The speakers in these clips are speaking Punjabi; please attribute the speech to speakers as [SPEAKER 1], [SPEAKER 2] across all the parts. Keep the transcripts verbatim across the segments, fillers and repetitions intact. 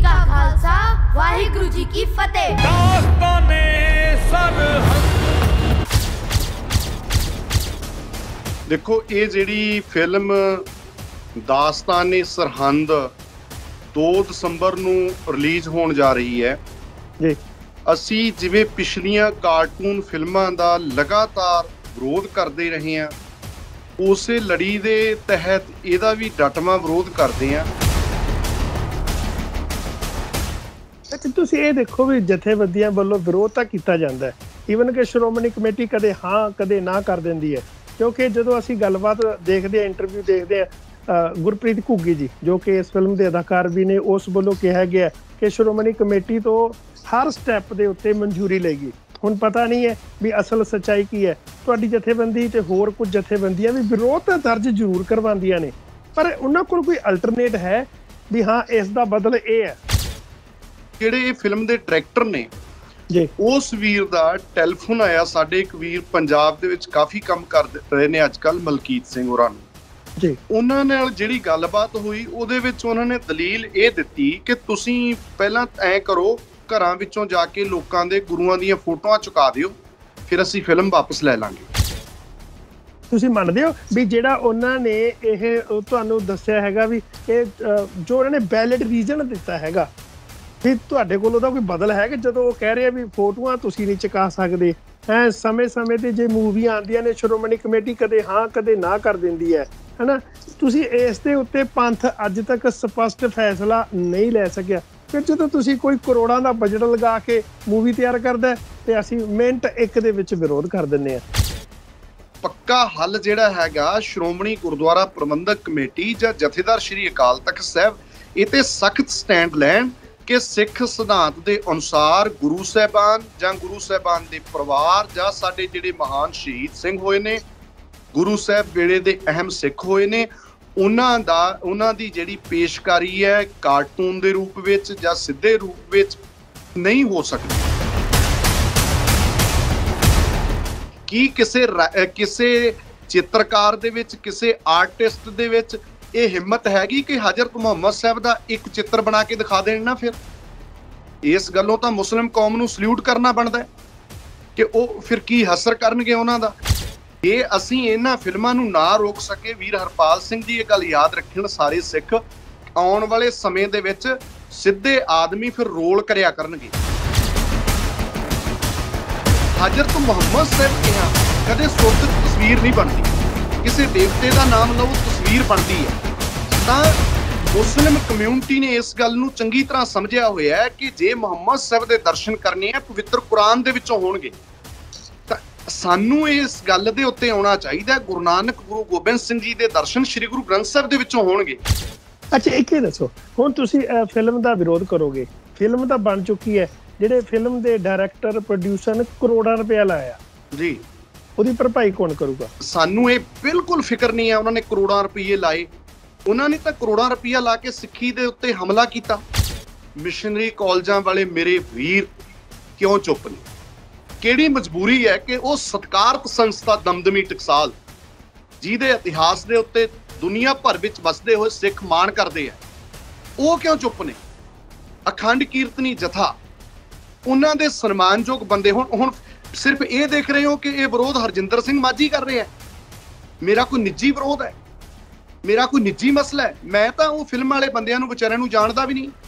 [SPEAKER 1] का खालसा वाहिगुरु जी की फतेह।
[SPEAKER 2] दास्ताने सरहद।
[SPEAKER 3] देखो ये जिहड़ी फिल्म दास्ताने सरहंद दो दसंबर नूं रिलीज होण जा रही है
[SPEAKER 4] जी। असी
[SPEAKER 3] जिवें पिछलियां कार्टून फिल्मां दा लगातार विरोध करते रहे हैं, उस लड़ी के तहत इहदा भी डटवां विरोध करते हैं।
[SPEAKER 4] अच्छा तुसीं ये देखो भी जथेबंदियां वालों विरोध तां कीता जांदा है, ईवन कि श्रोमणी कमेटी कदे हाँ कदे ना कर दिंदी है। क्योंकि जदों असीं गलबात देखते हैं, इंटरव्यू देखते हैं, गुरप्रीत घुग्गी जी जो कि इस फिल्म के अदाकार भी ने, उस वालों कहा गया कि श्रोमणी कमेटी तो हर स्टैप के उत्ते मंजूरी लेगी। हुण पता नहीं है भी असल सच्चाई की है। तुहाडी जथेबंदी ते होर कुछ जथेबंदियां भी विरोध दर्ज जरूर करवांदियां ने, पर उन्हां कोल कोई अल्टरनेट है भी हाँ इस दा बदल ये है।
[SPEAKER 3] ਜਿਹੜੇ ਫਿਲਮ ਦੇ ਡਾਇਰੈਕਟਰ ਨੇ
[SPEAKER 4] ਜੀ,
[SPEAKER 3] ਉਸ ਵੀਰ ਦਾ ਟੈਲੀਫੋਨ ਆਇਆ। ਸਾਡੇ ਇੱਕ ਵੀਰ ਪੰਜਾਬ ਦੇ ਵਿੱਚ ਕਾਫੀ ਕੰਮ ਕਰ ਰਹੇ ਨੇ ਅੱਜ ਕੱਲ, ਮਲਕੀਤ ਸਿੰਘ ਹੋਰਾਂ ਨੂੰ
[SPEAKER 4] ਜੀ।
[SPEAKER 3] ਉਹਨਾਂ ਨਾਲ ਜਿਹੜੀ ਗੱਲਬਾਤ ਹੋਈ ਉਹਦੇ ਵਿੱਚ ਉਹਨਾਂ ਨੇ ਦਲੀਲ ਇਹ ਦਿੱਤੀ ਕਿ ਤੁਸੀਂ ਪਹਿਲਾਂ ਐਂ ਕਰੋ, ਘਰਾਂ ਵਿੱਚੋਂ ਜਾ ਕੇ ਲੋਕਾਂ ਦੇ ਗੁਰੂਆਂ ਦੀਆਂ ਫੋਟੋਆਂ ਚੁਕਾ ਦਿਓ, ਫਿਰ ਅਸੀਂ ਫਿਲਮ ਵਾਪਸ ਲੈ ਲਾਂਗੇ।
[SPEAKER 4] ਤੁਸੀਂ ਮੰਨਦੇ ਹੋ ਵੀ ਜਿਹੜਾ ਉਹਨਾਂ ਨੇ ਇਹ ਤੁਹਾਨੂੰ ਦੱਸਿਆ ਹੈਗਾ ਵੀ ਇਹ ਜੋ ਉਹਨਾਂ ਨੇ ਵੈਲਿਡ ਰੀਜ਼ਨ ਦਿੱਤਾ ਹੈਗਾ ਵੀ ਤੁਹਾਡੇ ਕੋਲ ਉਹਦਾ ਕੋਈ ਬਦਲ ਹੈ ਕਿ ਜਦੋਂ ਉਹ ਕਹਿ ਰਹੇ ਵੀ ਫੋਟੋਆਂ ਤੁਸੀਂ ਨਹੀਂ ਚੁਕਾ ਸਕਦੇ ਹੈ? ਸਮੇਂ ਸਮੇਂ ਤੇ ਜੇ ਮੂਵੀਆਂ ਆਉਂਦੀਆਂ ਨੇ ਸ਼੍ਰੋਮਣੀ ਕਮੇਟੀ ਕਦੇ ਹਾਂ ਕਦੇ ਨਾ ਕਰ ਦਿੰਦੀ ਹੈ ਹਨਾ। ਤੁਸੀਂ ਇਸ ਦੇ ਉੱਤੇ ਪੰਥ ਅੱਜ ਤੱਕ ਸਪਸ਼ਟ ਫੈਸਲਾ ਨਹੀਂ ਲੈ ਸਕਿਆ। ਫਿਰ ਜਦੋਂ ਤੁਸੀਂ ਕੋਈ ਕਰੋੜਾਂ ਦਾ ਬਜਟ ਲਗਾ ਕੇ ਮੂਵੀ ਤਿਆਰ ਕਰਦਾ ਤੇ ਅਸੀਂ ਮਿੰਟ ਇੱਕ ਦੇ ਵਿੱਚ ਵਿਰੋਧ ਕਰ ਦਿੰਦੇ ਆ।
[SPEAKER 3] ਪੱਕਾ ਹੱਲ ਜਿਹੜਾ ਹੈਗਾ ਸ਼੍ਰੋਮਣੀ ਗੁਰਦੁਆਰਾ ਪ੍ਰਬੰਧਕ ਕਮੇਟੀ ਜਾਂ ਜਥੇਦਾਰ ਸ਼੍ਰੀ ਅਕਾਲ ਤਖਤ ਸਾਹਿਬ ਇਹ ਤੇ ਸਖਤ ਸਟੈਂਡ ਲੈਣ ਕਿ ਸਿੱਖ ਸਿਧਾਂਤ ਦੇ ਅਨੁਸਾਰ ਗੁਰੂ ਸਾਹਿਬਾਨ ਜਾਂ ਗੁਰੂ ਸਾਹਿਬਾਨ ਦੇ ਪਰਿਵਾਰ ਜਾਂ ਸਾਡੇ ਜਿਹੜੇ ਮਹਾਨ ਸ਼ਹੀਦ ਸਿੰਘ ਹੋਏ ਨੇ, ਗੁਰੂ ਸਾਹਿਬ ਵੇਲੇ ਦੇ ਅਹਿਮ ਸਿੱਖ ਹੋਏ ਨੇ, ਉਹਨਾਂ ਦਾ ਉਹਨਾਂ ਦੀ ਜਿਹੜੀ ਪੇਸ਼ਕਾਰੀ ਹੈ ਕਾਰਟੂਨ ਦੇ ਰੂਪ ਵਿੱਚ ਜਾਂ ਸਿੱਧੇ ਰੂਪ ਵਿੱਚ ਨਹੀਂ ਹੋ ਸਕਦੀ। ਕੀ ਕਿਸੇ ਕਿਸੇ ਚਿੱਤਰਕਾਰ ਦੇ ਵਿੱਚ, ਕਿਸੇ ਆਰਟਿਸਟ ਦੇ ਵਿੱਚ ਇਹ ਹਿੰਮਤ ਹੈਗੀ ਕਿ ਹਜ਼ਰਤ ਮੁਹੰਮਦ ਸਾਹਿਬ ਦਾ ਇੱਕ ਚਿੱਤਰ ਬਣਾ ਕੇ ਦਿਖਾ ਦੇਣ ਨਾ? ਫਿਰ ਇਸ ਗੱਲੋਂ ਤਾਂ ਮੁਸਲਿਮ ਕੌਮ ਨੂੰ ਸਲੂਟ ਕਰਨਾ ਬਣਦਾ ਕਿ ਉਹ ਫਿਰ ਕੀ ਹਸਰ ਕਰਨਗੇ ਉਹਨਾਂ ਦਾ। ਇਹ ਅਸੀਂ ਇਹਨਾਂ ਫਿਲਮਾਂ ਨੂੰ ਨਾ ਰੋਕ ਸਕੇ, ਵੀਰ ਹਰਪਾਲ ਸਿੰਘ ਜੀ ਇਹ ਗੱਲ ਯਾਦ ਰੱਖਣ ਸਾਰੇ ਸਿੱਖ, ਆਉਣ ਵਾਲੇ ਸਮੇਂ ਦੇ ਵਿੱਚ ਸਿੱਧੇ ਆਦਮੀ ਫਿਰ ਰੋਲ ਕਰਿਆ ਕਰਨਗੇ। ਹਜ਼ਰਤ ਮੁਹੰਮਦ ਸਾਹਿਬ ਕਿਹਾ ਕਦੇ ਸੁਰਤ ਤਸਵੀਰ ਨਹੀਂ ਬਣਦੀ, ਕਿਸੇ ਦੇਵਤੇ ਦਾ ਨਾਮ ਲਓ ਤਸਵੀਰ ਬਣਦੀ ਹੈ। ਤਾਂ ਮੁਸਲਿਮ ਕਮਿਊਨਿਟੀ ਨੇ ਇਸ ਗੱਲ ਨੂੰ ਚੰਗੀ ਤਰ੍ਹਾਂ ਸਮਝਿਆ ਹੋਇਆ ਹੈ ਕਿ ਜੇ ਮੁਹੰਮਦ ਸਾਹਿਬ ਦੇ ਦਰਸ਼ਨ ਕਰਨੇ ਆ ਪਵਿੱਤਰ ਕੁਰਾਨ ਦੇ ਵਿੱਚੋਂ ਹੋਣਗੇ ਤਾਂ ਸਾਨੂੰ ਇਸ ਗੱਲ ਦੇ ਉੱਤੇ ਆਉਣਾ ਚਾਹੀਦਾ ਗੁਰੂ ਨਾਨਕ ਗੁਰੂ ਗੋਬਿੰਦ ਸਿੰਘ ਜੀ ਦੇ ਦਰਸ਼ਨ ਸ੍ਰੀ ਗੁਰੂ ਗ੍ਰੰਥ ਸਾਹਿਬ ਦੇ ਵਿੱਚੋਂ ਹੋਣਗੇ।
[SPEAKER 4] ਅੱਛਾ ਇੱਕ ਇਹ ਦੱਸੋ, ਹੁਣ ਤੁਸੀਂ ਫਿਲਮ ਦਾ ਵਿਰੋਧ ਕਰੋਗੇ, ਫਿਲਮ ਤਾਂ ਬਣ ਚੁੱਕੀ ਹੈ, ਜਿਹੜੇ ਫਿਲਮ ਦੇ ਡਾਇਰੈਕਟਰ ਪ੍ਰੋਡਿਊਸਰ ਨੇ ਕਰੋੜਾਂ ਰੁਪਇਆ ਲਾਇਆ
[SPEAKER 3] ਜੀ,
[SPEAKER 4] ਉਹਦੀ ਭਰਪਾਈ ਕੌਣ ਕਰੂਗਾ?
[SPEAKER 3] ਸਾਨੂੰ ਇਹ ਬਿਲਕੁਲ ਫਿਕਰ ਨਹੀਂ ਹੈ। ਉਹਨਾਂ ਨੇ ਕਰੋੜਾਂ ਰੁਪਏ ਲਾਏ, ਉਹਨਾਂ ਨੇ ਤਾਂ ਕਰੋੜਾਂ ਰੁਪਇਆ ਲਾ ਕੇ ਸਿੱਖੀ ਦੇ ਉੱਤੇ ਹਮਲਾ ਕੀਤਾ। ਮਿਸ਼ਨਰੀ ਕਾਲਜਾਂ ਵਾਲੇ ਮੇਰੇ ਵੀਰ ਕਿਉਂ ਚੁੱਪ ਨੇ? ਕਿਹੜੀ ਮਜਬੂਰੀ ਹੈ ਕਿ ਉਹ ਸਤਿਕਾਰਤ ਸੰਸਥਾ ਦਮਦਮੀ ਟਕਸਾਲ ਜਿਹਦੇ ਇਤਿਹਾਸ ਦੇ ਉੱਤੇ ਦੁਨੀਆ ਭਰ ਵਿੱਚ ਵਸਦੇ ਹੋਏ ਸਿੱਖ ਮਾਣ ਕਰਦੇ ਆ, ਉਹ ਕਿਉਂ ਚੁੱਪ ਨੇ? ਅਖੰਡ ਕੀਰਤਨੀ ਜਥਾ, ਉਹਨਾਂ ਦੇ ਸਨਮਾਨਯੋਗ ਬੰਦੇ ਹੁਣ ਹੁਣ ਸਿਰਫ ਇਹ ਦੇਖ ਰਹੇ ਹੋ ਕਿ ਇਹ ਵਿਰੋਧ ਹਰਜਿੰਦਰ ਸਿੰਘ ਮਾਝੀ ਕਰ ਰਹੇ ਹੈ। ਮੇਰਾ ਕੋਈ ਨਿੱਜੀ ਵਿਰੋਧ ਹੈ, ਮੇਰਾ ਕੋਈ ਨਿੱਜੀ ਮਸਲਾ ਹੈ। ਮੈਂ ਤਾਂ ਉਹ ਫਿਲਮ ਵਾਲੇ ਬੰਦਿਆਂ ਨੂੰ ਵਿਚਾਰਿਆਂ ਨੂੰ ਜਾਣਦਾ ਵੀ ਨਹੀਂ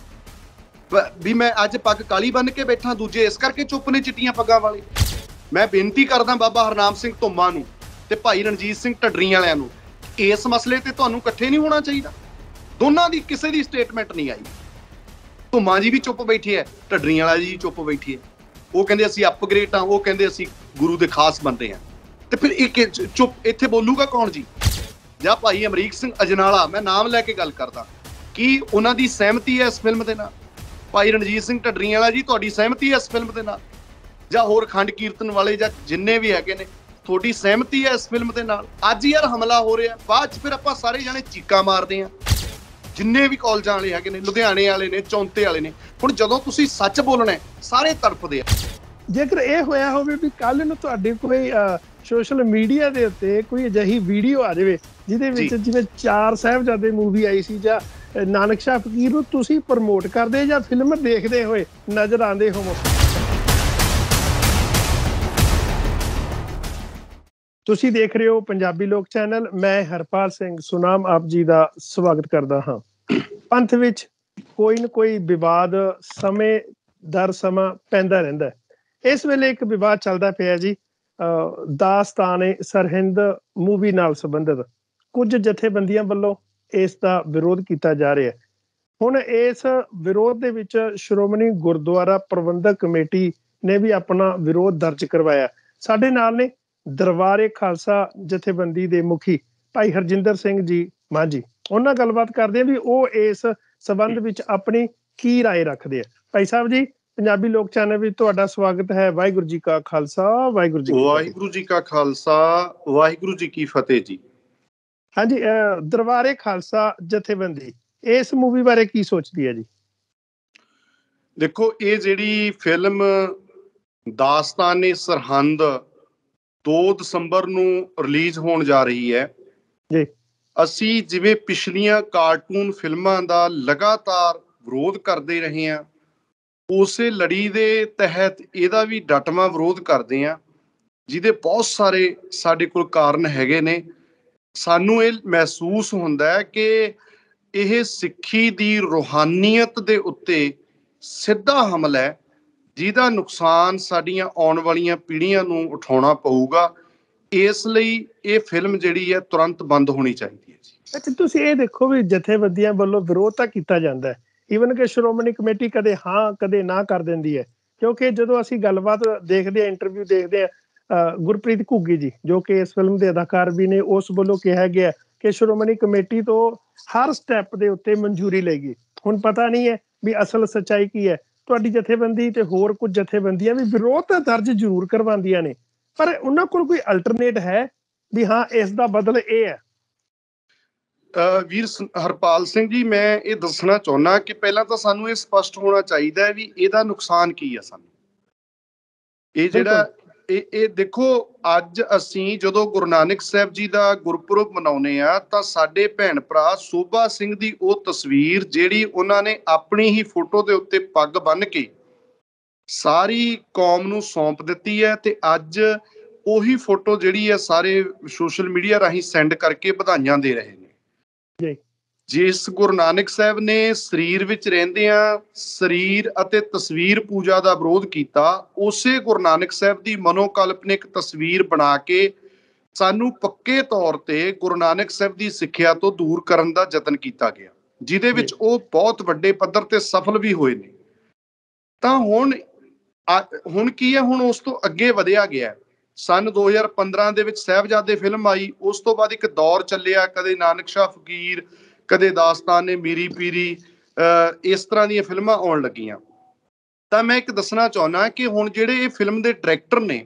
[SPEAKER 3] ਵੀ ਮੈਂ ਅੱਜ ਪੱਗ ਕਾਲੀ ਬੰਨ ਕੇ ਬੈਠਾ, ਦੂਜੇ ਇਸ ਕਰਕੇ ਚੁੱਪ ਨੇ ਚਿੱਟੀਆਂ ਪੱਗਾਂ ਵਾਲੇ। ਮੈਂ ਬੇਨਤੀ ਕਰਦਾ ਬਾਬਾ ਹਰਨਾਮ ਸਿੰਘ ਧੁੰਮਾ ਨੂੰ ਤੇ ਭਾਈ ਰਣਜੀਤ ਸਿੰਘ ਢੱਡਰੀ ਵਾਲਿਆਂ ਨੂੰ, ਇਸ ਮਸਲੇ ਤੇ ਤੁਹਾਨੂੰ ਇਕੱਠੇ ਨਹੀਂ ਹੋਣਾ ਚਾਹੀਦਾ। ਦੋਨਾਂ ਦੀ ਕਿਸੇ ਦੀ ਸਟੇਟਮੈਂਟ ਨਹੀਂ ਆਈ। ਧੁੰਮਾ ਜੀ ਵੀ ਚੁੱਪ ਬੈਠੇ ਹੈ, ਢੱਡਰੀ ਵਾਲਾ ਜੀ ਚੁੱਪ ਬੈਠੀ ਹੈ। ਉਹ ਕਹਿੰਦੇ ਅਸੀਂ ਅਪਗ੍ਰੇਡ ਆ, ਉਹ ਕਹਿੰਦੇ ਅਸੀਂ ਗੁਰੂ ਦੇ ਖਾਸ ਬੰਦੇ ਆ। ਤੇ ਫਿਰ ਇਹ ਚੁੱਪ ਇੱਥੇ ਬੋਲੂਗਾ ਕੌਣ ਜੀ? ਜਾਂ ਭਾਈ ਅਮਰੀਕ ਸਿੰਘ ਅਜਨਾਲਾ, ਮੈਂ ਨਾਮ ਲੈ ਕੇ ਗੱਲ ਕਰਦਾ, ਕੀ ਉਹਨਾਂ ਦੀ ਸਹਿਮਤੀ ਹੈ ਇਸ ਫਿਲਮ ਦੇ ਨਾਲ? ਭਾਈ ਰਣਜੀਤ ਸਿੰਘ ਢੱਡਰੀ ਵਾਲਾ ਜੀ ਤੁਹਾਡੀ ਸਹਿਮਤੀ ਹੈ ਇਸ ਫਿਲਮ ਦੇ ਨਾਲ? ਜਾਂ ਹੋਰ ਖੰਡ ਕੀਰਤਨ ਵਾਲੇ ਜਾਂ ਜਿੰਨੇ ਵੀ ਹੈਗੇ ਨੇ, ਤੁਹਾਡੀ ਸਹਿਮਤੀ ਹੈ ਇਸ ਫਿਲਮ ਦੇ ਨਾਲ? ਅੱਜ ਯਾਰ ਹਮਲਾ ਹੋ ਰਿਹਾ, ਬਾਅਦ ਚ ਫਿਰ ਆਪਾਂ ਸਾਰੇ ਜਾਣੇ ਚੀਕਾਂ ਮਾਰਦੇ ਆ, ਜਿੰਨੇ ਵੀ ਕਾਲਜਾਂ ਵਾਲੇ ਹੈਗੇ ਨੇ, ਲੁਧਿਆਣੇ ਵਾਲੇ ਨੇ, ਚੌਂਤੇ ਵਾਲੇ ਨੇ। ਹੁਣ ਜਦੋਂ ਤੁਸੀਂ ਸੱਚ ਬੋਲਣਾ ਸਾਰੇ ਤੜਫਦੇ ਆ।
[SPEAKER 4] ਜੇਕਰ ਇਹ ਹੋਇਆ ਹੋਵੇ ਵੀ ਕੱਲ ਨੂੰ ਤੁਹਾਡੇ ਕੋਈ ਸੋਸ਼ਲ ਮੀਡੀਆ ਦੇ ਉੱਤੇ ਕੋਈ ਅਜਿਹੀ ਵੀਡੀਓ ਆ ਜਾਵੇ ਜਿਹਦੇ ਵਿੱਚ ਜਿਵੇਂ ਚਾਰ ਸਾਹਿਬਜ਼ਾਦੇ ਮੂਵੀ ਆਈ ਸੀ ਜਾਂ ਨਾਨਕ ਸ਼ਾਹ ਫਕੀਰ ਨੂੰ ਤੁਸੀਂ ਪ੍ਰਮੋਟ ਕਰਦੇ ਜਾਂ ਫਿਲਮ ਦੇਖਦੇ ਹੋਏ ਨਜ਼ਰ ਆਉਂਦੇ ਹੋਵੋ? ਤੁਸੀਂ ਦੇਖ ਰਹੇ ਹੋ ਪੰਜਾਬੀ ਲੋਕ ਚੈਨਲ। ਮੈਂ ਹਰਪਾਲ ਸਿੰਘ ਸੁਨਾਮ ਆਪ ਜੀ ਦਾ ਸਵਾਗਤ ਕਰਦਾ ਹਾਂ। ਪੰਥ ਵਿੱਚ ਕੋਈ ਨਾ ਕੋਈ ਵਿਵਾਦ ਸਮੇਂ ਦਰ ਸਮਾਂ ਪੈਂਦਾ ਰਹਿੰਦਾ ਹੈ। ਇਸ ਵੇਲੇ ਇੱਕ ਵਿਵਾਦ ਚੱਲਦਾ ਪਿਆ ਜੀ, ਦਾਸਤਾਨ-ਏ ਸਰਹਿੰਦ ਮੂਵੀ ਨਾਲ ਸੰਬੰਧਿਤ ਕੁਝ ਜਥੇਬੰਦੀਆਂ ਵੱਲੋਂ ਇਸ ਦਾ ਵਿਰੋਧ ਕੀਤਾ ਜਾ ਰਿਹਾ ਹੈ। ਹੁਣ ਇਸ ਵਿਰੋਧ ਦੇ ਵਿੱਚ ਸ਼੍ਰੋਮਣੀ ਗੁਰਦੁਆਰਾ ਪ੍ਰਬੰਧਕ ਕਮੇਟੀ ਨੇ ਵੀ ਆਪਣਾ ਵਿਰੋਧ ਦਰਜ ਕਰਵਾਇਆ। ਸਾਡੇ ਨਾਲ ਨੇ ਦਰਬਾਰੇ ਖਾਲਸਾ ਜਥੇਬੰਦੀ ਦੇ ਮੁਖੀ ਭਾਈ ਹਰਜਿੰਦਰ ਸਿੰਘ ਜੀ ਮਾਂਜੀ। ਉਹਨਾਂ ਗੱਲਬਾਤ ਕਰਦੇ ਆ ਵੀ ਉਹ ਇਸ ਸੰਬੰਧ ਵਿੱਚ ਆਪਣੀ ਕੀ ਰਾਏ ਰੱਖਦੇ ਆ। ਭਾਈ ਸਾਹਿਬ ਜੀ, ਪੰਜਾਬੀ ਲੋਕ ਚੈਨਲ ਵਿੱਚ ਤੁਹਾਡਾ ਸਵਾਗਤ ਹੈ। ਵਾਹਿਗੁਰੂ ਜੀ ਕਾ ਖਾਲਸਾ, ਵਾਹਿਗੁਰੂ ਜੀ
[SPEAKER 3] ਵਾਹਿਗੁਰੂ ਜੀ ਕਾ ਖਾਲਸਾ, ਵਾਹਿਗੁਰੂ ਜੀ ਕੀ ਫਤਿਹ ਜੀ।
[SPEAKER 4] ਹਾਂਜੀ, ਦਰਬਾਰੇ ਖਾਲਸਾ ਜਥੇਬੰਦੀ ਇਸ ਮੂਵੀ ਬਾਰੇ ਕੀ ਸੋਚਦੀ ਹੈ ਜੀ?
[SPEAKER 3] ਦੇਖੋ, ਇਹ ਜਿਹੜੀ ਫਿਲਮ ਦਾਸਤਾਨ-ਏ ਸਰਹੰਦ ਦੋ ਦਸੰਬਰ ਨੂੰ ਰਿਲੀਜ਼ ਹੋਣ ਜਾ ਰਹੀ ਹੈ
[SPEAKER 4] ਜੀ,
[SPEAKER 3] ਅਸੀਂ ਜਿਵੇਂ ਪਿਛਲੀਆਂ ਕਾਰਟੂਨ ਫਿਲਮਾਂ ਦਾ ਲਗਾਤਾਰ ਵਿਰੋਧ ਕਰਦੇ ਰਹੇ ਹਾਂ, ਉਸੇ ਲੜੀ ਦੇ ਤਹਿਤ ਇਹਦਾ ਵੀ ਡਟਵਾਂ ਵਿਰੋਧ ਕਰਦੇ ਹਾਂ, ਜਿਹਦੇ ਬਹੁਤ ਸਾਰੇ ਸਾਡੇ ਕੋਲ ਕਾਰਨ ਹੈਗੇ ਨੇ। ਸਾਨੂੰ ਇਹ ਮਹਿਸੂਸ ਹੁੰਦਾ ਹੈ ਕਿ ਇਹ ਸਿੱਖੀ ਦੀ ਰੂਹਾਨੀਅਤ ਦੇ ਉੱਤੇ ਸਿੱਧਾ ਹਮਲਾ ਹੈ, ਜਿਹਦਾ ਨੁਕਸਾਨ ਸਾਡੀਆਂ ਆਉਣ ਵਾਲੀਆਂ ਪੀੜ੍ਹੀਆਂ ਨੂੰ ਉਠਾਉਣਾ ਪਊਗਾ। ਇਸ ਲਈ ਇਹ ਫਿਲਮ ਜਿਹੜੀ ਹੈ ਤੁਰੰਤ ਬੰਦ ਹੋਣੀ ਚਾਹੀਦੀ ਹੈ ਜੀ।
[SPEAKER 4] ਅੱਛਾ, ਤੁਸੀਂ ਇਹ ਦੇਖੋ ਵੀ ਜਥੇਬੰਦੀਆਂ ਵੱਲੋਂ ਵਿਰੋਧ ਤਾਂ ਕੀਤਾ ਜਾਂਦਾ ਹੈ, ਈਵਨ ਕਿ ਸ਼੍ਰੋਮਣੀ ਕਮੇਟੀ ਕਦੇ ਹਾਂ ਕਦੇ ਨਾ ਕਰ ਦਿੰਦੀ ਹੈ। ਕਿਉਂਕਿ ਜਦੋਂ ਅਸੀਂ ਗੱਲਬਾਤ ਦੇਖਦੇ ਹਾਂ, ਇੰਟਰਵਿਊ ਦੇਖਦੇ ਹਾਂ, ਗੁਰਪ੍ਰੀਤ ਘੁੱਗੀ ਜੀ ਜੋ ਕਿ ਇਸ ਫਿਲਮ ਦੇ ਅਦਾਕਾਰ ਵੀ ਨੇ, ਉਸ ਵੱਲੋਂ ਕਿਹਾ ਗਿਆ ਕਿ ਸ਼੍ਰੋਮਣੀ ਕਮੇਟੀ ਤੋਂ ਹਰ ਸਟੈਪ ਦੇ ਉੱਤੇ ਮਨਜ਼ੂਰੀ ਲਏਗੀ। ਹੁਣ ਪਤਾ ਨਹੀਂ ਹੈ ਵੀ ਅਸਲ ਸੱਚਾਈ ਕੀ ਹੈ। ਤੁਹਾਡੀ ਜਥੇਬੰਦੀ ਤੇ ਹੋਰ ਕੁਝ ਜਥੇਬੰਦੀਆਂ ਵੀ ਵਿਰੋਧ ਤਾਂ ਦਰਜ ਜ਼ਰੂਰ ਕਰਵਾਉਂਦੀਆਂ ਨੇ, ਪਰ ਉਹਨਾਂ ਕੋਲ ਕੋਈ ਅਲਟਰਨੇਟ ਹੈ ਵੀ ਹਾਂ ਇਸ ਦਾ ਬਦਲ ਇਹ ਹੈ?
[SPEAKER 3] ਵੀਰ ਹਰਪਾਲ ਸਿੰਘ ਜੀ, ਮੈਂ ਇਹ ਦੱਸਣਾ ਚਾਹੁੰਦਾ ਕਿ ਪਹਿਲਾਂ ਤਾਂ ਸਾਨੂੰ ਇਹ ਸਪਸ਼ਟ ਹੋਣਾ ਚਾਹੀਦਾ ਹੈ ਵੀ ਇਹਦਾ ਨੁਕਸਾਨ ਕੀ ਹੈ ਸਾਨੂੰ। ਇਹ ਜਿਹੜਾ ਇਹ ਇਹ ਦੇਖੋ, ਅੱਜ ਅਸੀਂ ਜਦੋਂ ਗੁਰੂ ਨਾਨਕ ਸਾਹਿਬ ਜੀ ਦਾ ਗੁਰਪੁਰਬ ਮਨਾਉਂਦੇ ਆ ਤਾਂ ਸਾਡੇ ਭੈਣ ਭਰਾ ਸੋਭਾ ਸਿੰਘ ਦੀ ਉਹ ਤਸਵੀਰ ਜਿਹੜੀ ਉਹਨਾਂ ਨੇ ਆਪਣੀ ਹੀ ਫੋਟੋ ਦੇ ਉੱਤੇ ਪੱਗ ਬੰਨ੍ਹ ਕੇ ਸਾਰੀ ਕੌਮ ਨੂੰ ਸੌਂਪ ਦਿੱਤੀ ਹੈ, ਤੇ ਅੱਜ ਉਹੀ ਫੋਟੋ ਜਿਹੜੀ ਹੈ ਸਾਰੇ ਸੋਸ਼ਲ ਮੀਡੀਆ ਰਾਹੀਂ ਸੈਂਡ ਕਰਕੇ ਵਧਾਈਆਂ ਦੇ ਰਹੇ ਨੇ। ਜਿਸ ਗੁਰੂ ਨਾਨਕ ਸਾਹਿਬ ਨੇ ਸਰੀਰ ਵਿੱਚ ਰਹਿੰਦਿਆਂ ਸਰੀਰ ਅਤੇ ਤਸਵੀਰ ਪੂਜਾ ਦਾ ਵਿਰੋਧ ਕੀਤਾ, ਉਸੇ ਗੁਰੂ ਨਾਨਕ ਸਾਹਿਬ ਦੀ ਮਨੋਕਲਪਨਿਕ ਤਸਵੀਰ ਬਣਾ ਕੇ ਸਾਨੂੰ ਪੱਕੇ ਤੌਰ ਤੇ ਗੁਰੂ ਨਾਨਕ ਸਾਹਿਬ ਦੀ ਸਿੱਖਿਆ ਤੋਂ ਦੂਰ ਕਰਨ ਦਾ ਯਤਨ ਕੀਤਾ ਗਿਆ, ਜਿਹਦੇ ਵਿੱਚ ਉਹ ਬਹੁਤ ਵੱਡੇ ਪੱਧਰ ਤੇ ਸਫਲ ਵੀ ਹੋਏ ਨੇ। ਤਾਂ ਹੁਣ ਹੁਣ ਕੀ ਹੈ, ਹੁਣ ਉਸ ਤੋਂ ਅੱਗੇ ਵਧਿਆ ਗਿਆ। ਸੰਨ ਦੋ ਹਜ਼ਾਰ ਪੰਦਰਾਂ ਦੇ ਵਿੱਚ ਸਾਹਿਬਜ਼ਾਦੇ ਫਿਲਮ ਆਈ, ਉਸ ਤੋਂ ਬਾਅਦ ਇੱਕ ਦੌਰ ਚੱਲਿਆ, ਕਦੇ ਨਾਨਕ ਸ਼ਾਹ ਫਕੀਰ, ਕਦੇ ਦਾਸਤਾਨ-ਏ ਮੀਰੀ ਪੀਰੀ, ਇਸ ਤਰ੍ਹਾਂ ਦੀਆਂ ਫਿਲਮਾਂ ਆਉਣ ਲੱਗੀਆਂ। ਤਾਂ ਮੈਂ ਇੱਕ ਦੱਸਣਾ ਚਾਹੁੰਦਾ ਕਿ ਹੁਣ ਜਿਹੜੇ ਇਹ ਫਿਲਮ ਦੇ ਡਾਇਰੈਕਟਰ ਨੇ,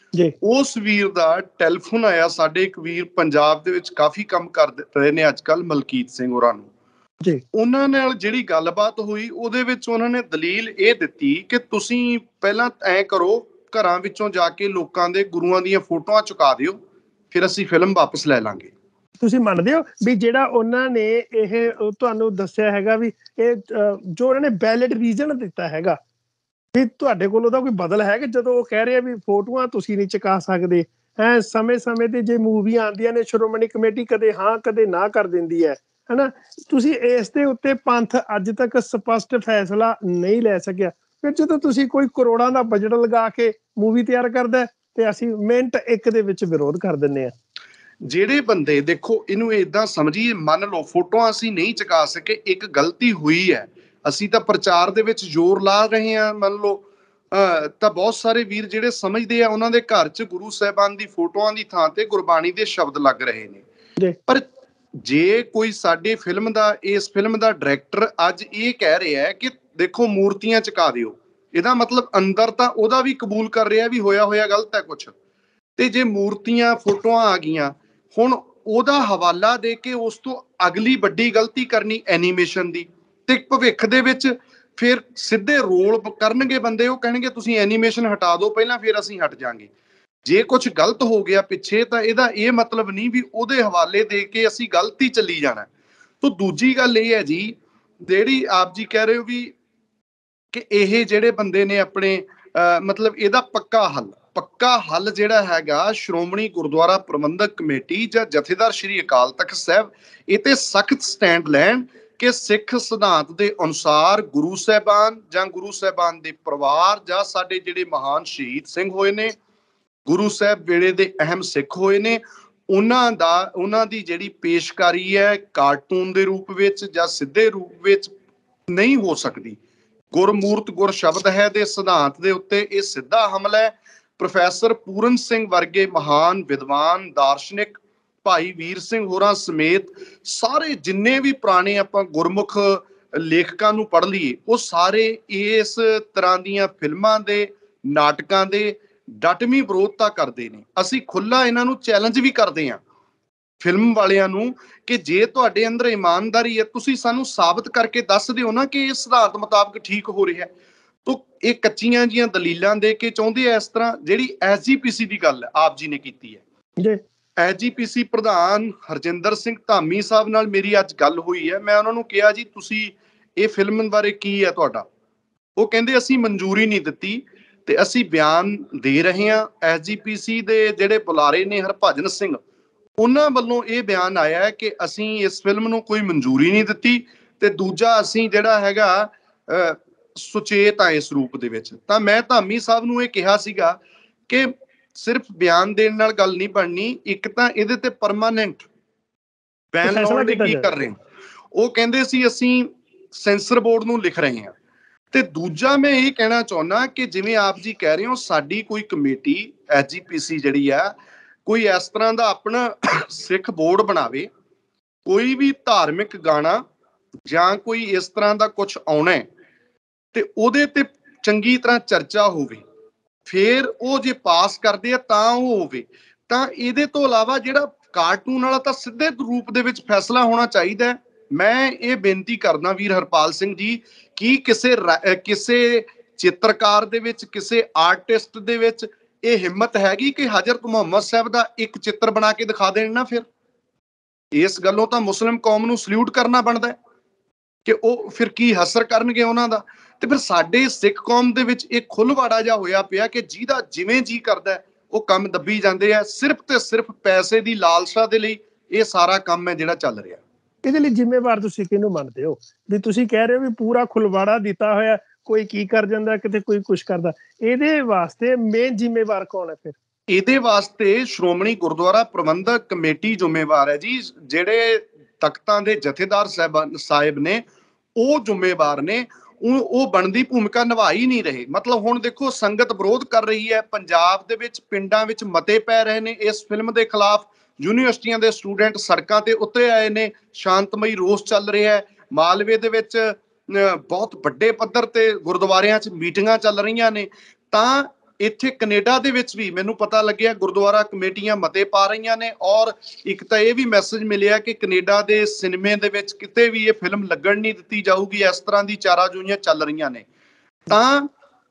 [SPEAKER 3] ਉਸ ਵੀਰ ਦਾ ਟੈਲੀਫੋਨ ਆਇਆ, ਸਾਡੇ ਇੱਕ ਵੀਰ ਪੰਜਾਬ ਦੇ ਵਿੱਚ ਕਾਫੀ ਕੰਮ ਕਰ ਰਹੇ ਨੇ ਅੱਜ ਕੱਲ੍ਹ, ਮਲਕੀਤ ਸਿੰਘ ਹੋਰਾਂ ਨੂੰ। ਉਹਨਾਂ ਨਾਲ ਜਿਹੜੀ ਗੱਲਬਾਤ ਹੋਈ, ਉਹਦੇ ਵਿੱਚ ਉਹਨਾਂ ਨੇ ਦਲੀਲ ਇਹ ਦਿੱਤੀ ਕਿ ਤੁਸੀਂ ਪਹਿਲਾਂ ਐਂ ਕਰੋ, ਘਰਾਂ ਵਿੱਚੋਂ ਜਾ ਕੇ ਲੋਕਾਂ ਦੇ ਗੁਰੂਆਂ ਦੀਆਂ ਫੋਟੋਆਂ ਚੁਕਾ ਦਿਓ, ਫਿਰ ਅਸੀਂ ਫਿਲਮ ਵਾਪਸ ਲੈ ਲਾਂਗੇ।
[SPEAKER 4] ਤੁਸੀਂ ਮੰਨਦੇ ਹੋ ਵੀ ਜਿਹੜਾ ਉਹਨਾਂ ਨੇ ਇਹ ਤੁਹਾਨੂੰ ਦੱਸਿਆ ਹੈਗਾ ਵੀ ਇਹ ਜੋ ਉਹਨਾਂ ਨੇ ਵੈਲਿਡ ਰੀਜ਼ਨ ਦਿੱਤਾ ਹੈਗਾ, ਵੀ ਤੁਹਾਡੇ ਕੋਲ ਉਹਦਾ ਕੋਈ ਬਦਲ ਹੈ? ਕਿ ਜਦੋਂ ਉਹ ਕਹਿ ਰਹੇ ਵੀ ਫੋਟੋਆਂ ਤੁਸੀਂ ਨਹੀਂ ਚੁਕਾ ਸਕਦੇ, ਹੈਂ ਸਮੇਂ ਸਮੇਂ ਤੇ ਜੇ ਮੂਵੀਆਂ ਆਉਂਦੀਆਂ ਨੇ ਸ਼੍ਰੋਮਣੀ ਕਮੇਟੀ ਕਦੇ ਹਾਂ ਕਦੇ ਨਾ ਕਰ ਦਿੰਦੀ ਹੈ, ਹਨਾ? ਤੁਸੀਂ ਇਸ ਦੇ ਉੱਤੇ ਪੰਥ ਅੱਜ ਤੱਕ ਸਪਸ਼ਟ ਫੈਸਲਾ ਨਹੀਂ ਲੈ ਸਕਿਆ। ਫਿਰ ਜਦੋਂ ਤੁਸੀਂ ਕੋਈ ਕਰੋੜਾਂ ਦਾ ਬਜਟ ਲਗਾ ਕੇ ਮੂਵੀ ਤਿਆਰ ਕਰਦਾ ਤੇ ਅਸੀਂ ਮਿੰਟ ਇੱਕ ਦੇ ਵਿੱਚ ਵਿਰੋਧ ਕਰ ਦਿੰਦੇ ਹਾਂ।
[SPEAKER 3] ਜਿਹੜੇ ਬੰਦੇ, ਦੇਖੋ ਇਹਨੂੰ ਏਦਾਂ ਸਮਝੀਏ, ਮੰਨ ਲਓ ਫੋਟੋਆਂ ਅਸੀਂ ਨਹੀਂ ਚੁਕਾ ਸਕੇ, ਇੱਕ ਗਲਤੀ ਹੋਈ ਹੈ, ਅਸੀਂ ਤਾਂ ਪ੍ਰਚਾਰ ਦੇ ਵਿੱਚ ਜ਼ੋਰ ਲਾ ਰਹੇ ਹਾਂ, ਮੰਨ ਲਓ ਅਹ ਤਾਂ ਬਹੁਤ ਸਾਰੇ ਵੀਰ ਜਿਹੜੇ ਸਮਝਦੇ ਆ, ਉਹਨਾਂ ਦੇ ਘਰ 'ਚ ਗੁਰੂ ਸਾਹਿਬਾਨ ਦੀ ਫੋਟੋਆਂ ਦੀ ਥਾਂ ਤੇ ਗੁਰਬਾਣੀ ਦੇ ਸ਼ਬਦ ਲੱਗ ਰਹੇ ਨੇ। ਪਰ ਜੇ ਕੋਈ ਸਾਡੇ ਫਿਲਮ ਦਾ, ਇਸ ਫਿਲਮ ਦਾ ਡਾਇਰੈਕਟਰ ਅੱਜ ਇਹ ਕਹਿ ਰਿਹਾ ਹੈ ਕਿ ਦੇਖੋ ਮੂਰਤੀਆਂ ਚੁਕਾ ਦਿਓ, ਇਹਦਾ ਮਤਲਬ ਅੰਦਰ ਤਾਂ ਉਹਦਾ ਵੀ ਕਬੂਲ ਕਰ ਰਿਹਾ ਵੀ ਹੋਇਆ ਹੋਇਆ ਗਲਤ ਹੈ ਕੁਛ, ਤੇ ਜੇ ਮੂਰਤੀਆਂ ਫੋਟੋਆਂ ਆ ਗਈਆਂ, ਹੁਣ ਉਹਦਾ ਹਵਾਲਾ ਦੇ ਕੇ ਉਸ ਤੋਂ ਅਗਲੀ ਵੱਡੀ ਗਲਤੀ ਕਰਨੀ ਐਨੀਮੇਸ਼ਨ ਦੀ, ਤੇ ਭਵਿੱਖ ਦੇ ਵਿੱਚ ਫਿਰ ਸਿੱਧੇ ਰੋਲ ਕਰਨਗੇ ਬੰਦੇ, ਉਹ ਕਹਿਣਗੇ ਤੁਸੀਂ ਐਨੀਮੇਸ਼ਨ ਹਟਾ ਦਿਓ ਪਹਿਲਾਂ, ਫਿਰ ਅਸੀਂ ਹਟ ਜਾਾਂਗੇ। ਜੇ ਕੁਝ ਗਲਤ ਹੋ ਗਿਆ ਪਿੱਛੇ ਤਾਂ ਇਹਦਾ ਇਹ ਮਤਲਬ ਨਹੀਂ ਵੀ ਉਹਦੇ ਹਵਾਲੇ ਦੇ ਕੇ ਅਸੀਂ ਗਲਤੀ ਚੱਲੀ ਜਾਣਾ। ਤੋ ਦੂਜੀ ਗੱਲ ਇਹ ਹੈ ਜੀ, ਜਿਹੜੀ ਆਪ ਜੀ ਕਹਿ ਰਹੇ ਹੋ ਵੀ ਕਿ ਇਹ ਜਿਹੜੇ ਬੰਦੇ ਨੇ ਆਪਣੇ ਅਹ ਮਤਲਬ ਇਹਦਾ ਪੱਕਾ ਹੱਲ ਪੱਕਾ ਹੱਲ ਜਿਹੜਾ ਹੈਗਾ ਸ਼੍ਰੋਮਣੀ ਗੁਰਦੁਆਰਾ ਪ੍ਰਬੰਧਕ ਕਮੇਟੀ ਜਾਂ ਜਥੇਦਾਰ ਸ਼੍ਰੀ ਅਕਾਲ ਤਖਤ ਸਾਹਿਬ ਇਹ ਤੇ ਸਖਤ ਸਟੈਂਡ ਲੈਣ ਕਿ ਸਿੱਖ ਸਿਧਾਂਤ ਦੇ ਅਨੁਸਾਰ ਗੁਰੂ ਸਾਹਿਬਾਨ ਜਾਂ ਗੁਰੂ ਸਾਹਿਬਾਨ ਦੇ ਪਰਿਵਾਰ ਜਾਂ ਸਾਡੇ ਜਿਹੜੇ ਮਹਾਨ ਸ਼ਹੀਦ ਸਿੰਘ ਹੋਏ ਨੇ, ਗੁਰੂ ਸਾਹਿਬ ਵੇਲੇ ਦੇ ਅਹਿਮ ਸਿੱਖ ਹੋਏ ਨੇ, ਉਹਨਾਂ ਦਾ ਉਹਨਾਂ ਦੀ ਜਿਹੜੀ ਪੇਸ਼ਕਾਰੀ ਹੈ ਕਾਰਟੂਨ ਦੇ ਰੂਪ ਵਿੱਚ ਜਾਂ ਸਿੱਧੇ ਰੂਪ ਵਿੱਚ ਨਹੀਂ ਹੋ ਸਕਦੀ। ਗੁਰਮੂਰਤ ਗੁਰ ਸ਼ਬਦ ਹੈ ਦੇ ਸਿਧਾਂਤ ਦੇ ਉੱਤੇ ਇਹ ਸਿੱਧਾ ਹਮਲਾ ਹੈ। ਪ੍ਰੋਫੈਸਰ ਪੂਰਨ ਸਿੰਘ ਵਰਗੇ ਮਹਾਨ ਵਿਦਵਾਨ ਦਾਰਸ਼ਨਿਕ, ਭਾਈ ਵੀਰ ਸਿੰਘ ਹੋਰਾਂ ਸਮੇਤ ਸਾਰੇ ਜਿੰਨੇ ਵੀ ਪੁਰਾਣੇ ਆਪਾਂ ਗੁਰਮੁਖ ਲੇਖਕਾਂ ਨੂੰ ਪੜ੍ਹ ਲਈਏ ਉਹ ਸਾਰੇ ਇਸ ਤਰ੍ਹਾਂ ਦੀਆਂ ਫਿਲਮਾਂ ਦੇ ਨਾਟਕਾਂ ਦੇ ਡਟਵੀਂ ਵਿਰੋਧਤਾ ਕਰਦੇ ਨੇ। ਅਸੀਂ ਖੁੱਲ੍ਹਾ ਇਹਨਾਂ ਨੂੰ ਚੈਲੰਜ ਵੀ ਕਰਦੇ ਹਾਂ ਫਿਲਮ ਵਾਲਿਆਂ ਨੂੰ ਕਿ ਜੇ ਤੁਹਾਡੇ ਅੰਦਰ ਇਮਾਨਦਾਰੀ ਹੈ ਤੁਸੀਂ ਸਾਨੂੰ ਸਾਬਤ ਕਰਕੇ ਦੱਸ ਦਿਓ ਨਾ ਕਿ ਇਹ ਸਿਧਾਂਤ ਮੁਤਾਬਕ ਠੀਕ ਹੋ ਰਿਹਾ। ਤੋ ਇਹ ਕੱਚੀਆਂ ਜੀਆਂ ਦਲੀਲਾਂ ਦੇ ਕੇ ਚਾਹੁੰਦੇ ਆ ਇਸ ਤਰ੍ਹਾਂ ਜਿਹੜੀ ਐਸ ਜੀ ਪੀ ਸੀ ਦੀ ਗੱਲ ਆਪ ਜੀ ਨੇ ਕੀਤੀ ਹੈ ਜੀ। ਐਸ ਜੀ ਪੀ ਸੀ ਪ੍ਰਧਾਨ ਹਰਜਿੰਦਰ ਸਿੰਘ ਧਾਮੀ ਸਾਹਿਬ ਨਾਲ ਮੇਰੀ ਅੱਜ ਗੱਲ ਹੋਈ ਹੈ। ਮੈਂ ਉਹਨਾਂ ਨੂੰ ਕਿਹਾ ਜੀ ਤੁਸੀਂ ਇਹ ਫਿਲਮ ਬਾਰੇ ਕੀ ਹੈ ਤੁਹਾਡਾ? ਉਹ ਕਹਿੰਦੇ ਅਸੀਂ ਮਨਜ਼ੂਰੀ ਨਹੀਂ ਦਿੱਤੀ ਤੇ ਅਸੀਂ ਬਿਆਨ ਦੇ ਰਹੇ ਹਾਂ। ਐਸ ਜੀ ਪੀ ਸੀ ਦੇ ਜਿਹੜੇ ਬੁਲਾਰੇ ਨੇ ਹਰਭਜਨ ਸਿੰਘ ਉਹਨਾਂ ਵੱਲੋਂ ਇਹ ਬਿਆਨ ਆਇਆ ਹੈ ਕਿ ਅਸੀਂ ਇਸ ਫਿਲਮ ਨੂੰ ਕੋਈ ਮਨਜ਼ੂਰੀ ਨਹੀਂ ਦਿੱਤੀ ਤੇ ਦੂਜਾ ਅਸੀਂ ਜਿਹੜਾ ਹੈਗਾ ਅਹ ਸੁਚੇਤ ਆ ਇਸ ਰੂਪ ਦੇ ਵਿੱਚ। ਤਾਂ ਮੈਂ ਧਾਮੀ ਸਾਹਿਬ ਨੂੰ ਇਹ ਕਿਹਾ ਸੀਗਾ ਕਿ ਸਿਰਫ ਬਿਆਨ ਦੇਣ ਨਾਲ ਗੱਲ ਨਹੀਂ ਬਣਨੀ, ਇੱਕ ਤਾਂ ਇਹਦੇ ਤੇ ਪਰਮਾਨੈਂਟ ਬੈਨ ਲਾਉਣ ਲਈ ਕੀ ਕਰ ਰਹੇ। ਉਹ ਕਹਿੰਦੇ ਸੀ ਅਸੀਂ ਸੈਂਸਰ ਬੋਰਡ ਨੂੰ ਲਿਖ ਰਹੇ ਹਾਂ। ਤੇ ਦੂਜਾ ਮੈਂ ਇਹ ਕਹਿਣਾ ਚਾਹੁੰਦਾ ਕਿ ਜਿਵੇਂ ਆਪ ਜੀ ਕਹਿ ਰਹੇ ਹੋ ਸਾਡੀ ਕੋਈ ਕਮੇਟੀ ਐਸ ਜੀ ਪੀ ਸੀ ਜਿਹੜੀ ਆ ਕੋਈ ਇਸ ਤਰ੍ਹਾਂ ਦਾ ਆਪਣਾ ਸਿੱਖ ਬੋਰਡ ਬਣਾਵੇ, ਕੋਈ ਵੀ ਧਾਰਮਿਕ ਗਾਣਾ ਜਾਂ ਕੋਈ ਇਸ ਤਰ੍ਹਾਂ ਦਾ ਕੁਝ ਆਉਣਾ ਤੇ ਉਹਦੇ ਤੇ ਚੰਗੀ ਤਰ੍ਹਾਂ ਚਰਚਾ ਹੋਵੇ, ਫਿਰ ਉਹ ਜੇ ਪਾਸ ਕਰਦੇ ਆ ਤਾਂ ਉਹ ਹੋਵੇ। ਤਾਂ ਇਹਦੇ ਤੋਂ ਇਲਾਵਾ ਜਿਹੜਾ ਕਾਰਟੂਨ ਵਾਲਾ ਤਾਂ ਸਿੱਧੇ ਰੂਪ ਦੇ ਵਿੱਚ ਫੈਸਲਾ ਹੋਣਾ ਚਾਹੀਦਾ। ਮੈਂ ਇਹ ਬੇਨਤੀ ਕਰਦਾ ਵੀਰ ਹਰਪਾਲ ਸਿੰਘ ਜੀ ਕਿ ਕਿਸੇ ਕਿਸੇ ਚਿੱਤਰਕਾਰ ਦੇ ਵਿੱਚ ਕਿਸੇ ਆਰਟਿਸਟ ਦੇ ਵਿੱਚ ਇਹ ਹਿੰਮਤ ਹੈਗੀ ਕਿ ਹਜ਼ਰਤ ਮੁਹੰਮਦ ਸਾਹਿਬ ਦਾ ਇੱਕ ਚਿੱਤਰ ਬਣਾ ਕੇ ਦਿਖਾ ਦੇਣ ਨਾ। ਫਿਰ ਇਸ ਗੱਲੋਂ ਤਾਂ ਮੁਸਲਿਮ ਕੌਮ ਨੂੰ ਸਲੂਟ ਕਰਨਾ ਬਣਦਾ ਕਿ ਉਹ ਫਿਰ ਕੀ ਹਸਰ ਕਰਨਗੇ ਉਹਨਾਂ ਦਾ। ਤੇ ਫਿਰ ਸਾਡੇ ਸਿੱਖ ਕੌਮ ਦੇ ਵਿੱਚ ਇਹ ਖੁੱਲਵਾੜਾ ਜਿਹਾ ਹੋਇਆ ਪਿਆ ਕਿ ਜਿਹਦਾ ਜਿਵੇਂ ਜੀ ਕਰਦਾ ਉਹ ਕੰਮ ਦੱਬੀ ਜਾਂਦੇ ਆ। ਸਿਰਫ ਤੇ ਸਿਰਫ ਪੈਸੇ ਦੀ ਲਾਲਸਾ ਦੇ ਲਈ ਇਹ ਸਾਰਾ ਕੰਮ ਹੈ ਜਿਹੜਾ ਚੱਲ ਰਿਹਾ।
[SPEAKER 4] ਇਹਦੇ ਲਈ ਜ਼ਿੰਮੇਵਾਰ ਤੁਸੀਂ ਕਿਹਨੂੰ ਮੰਨਦੇ ਹੋ? ਵੀ ਤੁਸੀਂ ਕਹਿ ਰਹੇ ਹੋ ਵੀ ਪੂਰਾ ਖੁੱਲਵਾੜਾ ਦਿੱਤਾ ਹੋਇਆ, ਕੋਈ ਕੀ ਕਰ ਜਾਂਦਾ ਕਿਤੇ ਕੋਈ ਕੁਛ ਕਰਦਾ, ਇਹਦੇ ਵਾਸਤੇ ਮੇਨ ਜ਼ਿੰਮੇਵਾਰ ਕੌਣ ਹੈ? ਫਿਰ
[SPEAKER 3] ਇਹਦੇ ਵਾਸਤੇ ਸ਼੍ਰੋਮਣੀ ਗੁਰਦੁਆਰਾ ਪ੍ਰਬੰਧਕ ਕਮੇਟੀ ਜ਼ਿੰਮੇਵਾਰ ਹੈ ਜੀ। ਜਿਹੜੇ ਤਖਤਾਂ ਦੇ ਜਥੇਦਾਰ ਸਾਹਿਬ ਸਾਹਿਬ ਨੇ ਉਹ ਜ਼ਿੰਮੇਵਾਰ ਨੇ। ਉਹ ਉਹ ਬਣਦੀ ਭੂਮਿਕਾ ਨਿਭਾ ਹੀ ਨਹੀਂ ਰਹੇ। ਮਤਲਬ ਹੁਣ ਦੇਖੋ ਸੰਗਤ ਵਿਰੋਧ ਕਰ ਰਹੀ ਹੈ, ਪੰਜਾਬ ਦੇ ਵਿੱਚ ਪਿੰਡਾਂ ਵਿੱਚ ਮਤੇ ਪੈ ਰਹੇ ਨੇ ਇਸ ਫਿਲਮ ਦੇ ਖਿਲਾਫ, ਯੂਨੀਵਰਸਿਟੀਆਂ ਦੇ ਸਟੂਡੈਂਟ ਸੜਕਾਂ ਤੇ ਉਤਰੇ ਆਏ ਨੇ, ਸ਼ਾਂਤਮਈ ਰੋਸ ਚੱਲ ਰਿਹਾ ਹੈ। ਮਾਲਵੇ ਦੇ ਵਿੱਚ ਬਹੁਤ ਵੱਡੇ ਪੱਧਰ ਤੇ ਗੁਰਦੁਆਰਿਆਂ 'ਚ ਮੀਟਿੰਗਾਂ ਚੱਲ ਰਹੀਆਂ ਨੇ। ਤਾਂ ਇੱਥੇ ਕੈਨੇਡਾ ਦੇ ਵਿੱਚ ਵੀ ਮੈਨੂੰ ਪਤਾ ਲੱਗਿਆ ਗੁਰਦੁਆਰਾ ਕਮੇਟੀਆਂ ਮਤੇ ਪਾ ਰਹੀਆਂ ਨੇ। ਔਰ ਇੱਕ ਤਾਂ ਇਹ ਵੀ ਮੈਸੇਜ ਮਿਲਿਆ ਕਿ ਕੈਨੇਡਾ ਦੇ ਸਿਨੇਮੇ ਦੇ ਵਿੱਚ ਕਿਤੇ ਵੀ ਇਹ ਫਿਲਮ ਲੱਗਣ ਨਹੀਂ ਦਿੱਤੀ ਜਾਊਗੀ। ਇਸ ਤਰ੍ਹਾਂ ਦੀ ਚਾਰਾਜੋਈਆਂ ਚੱਲ ਰਹੀਆਂ ਨੇ। ਤਾਂ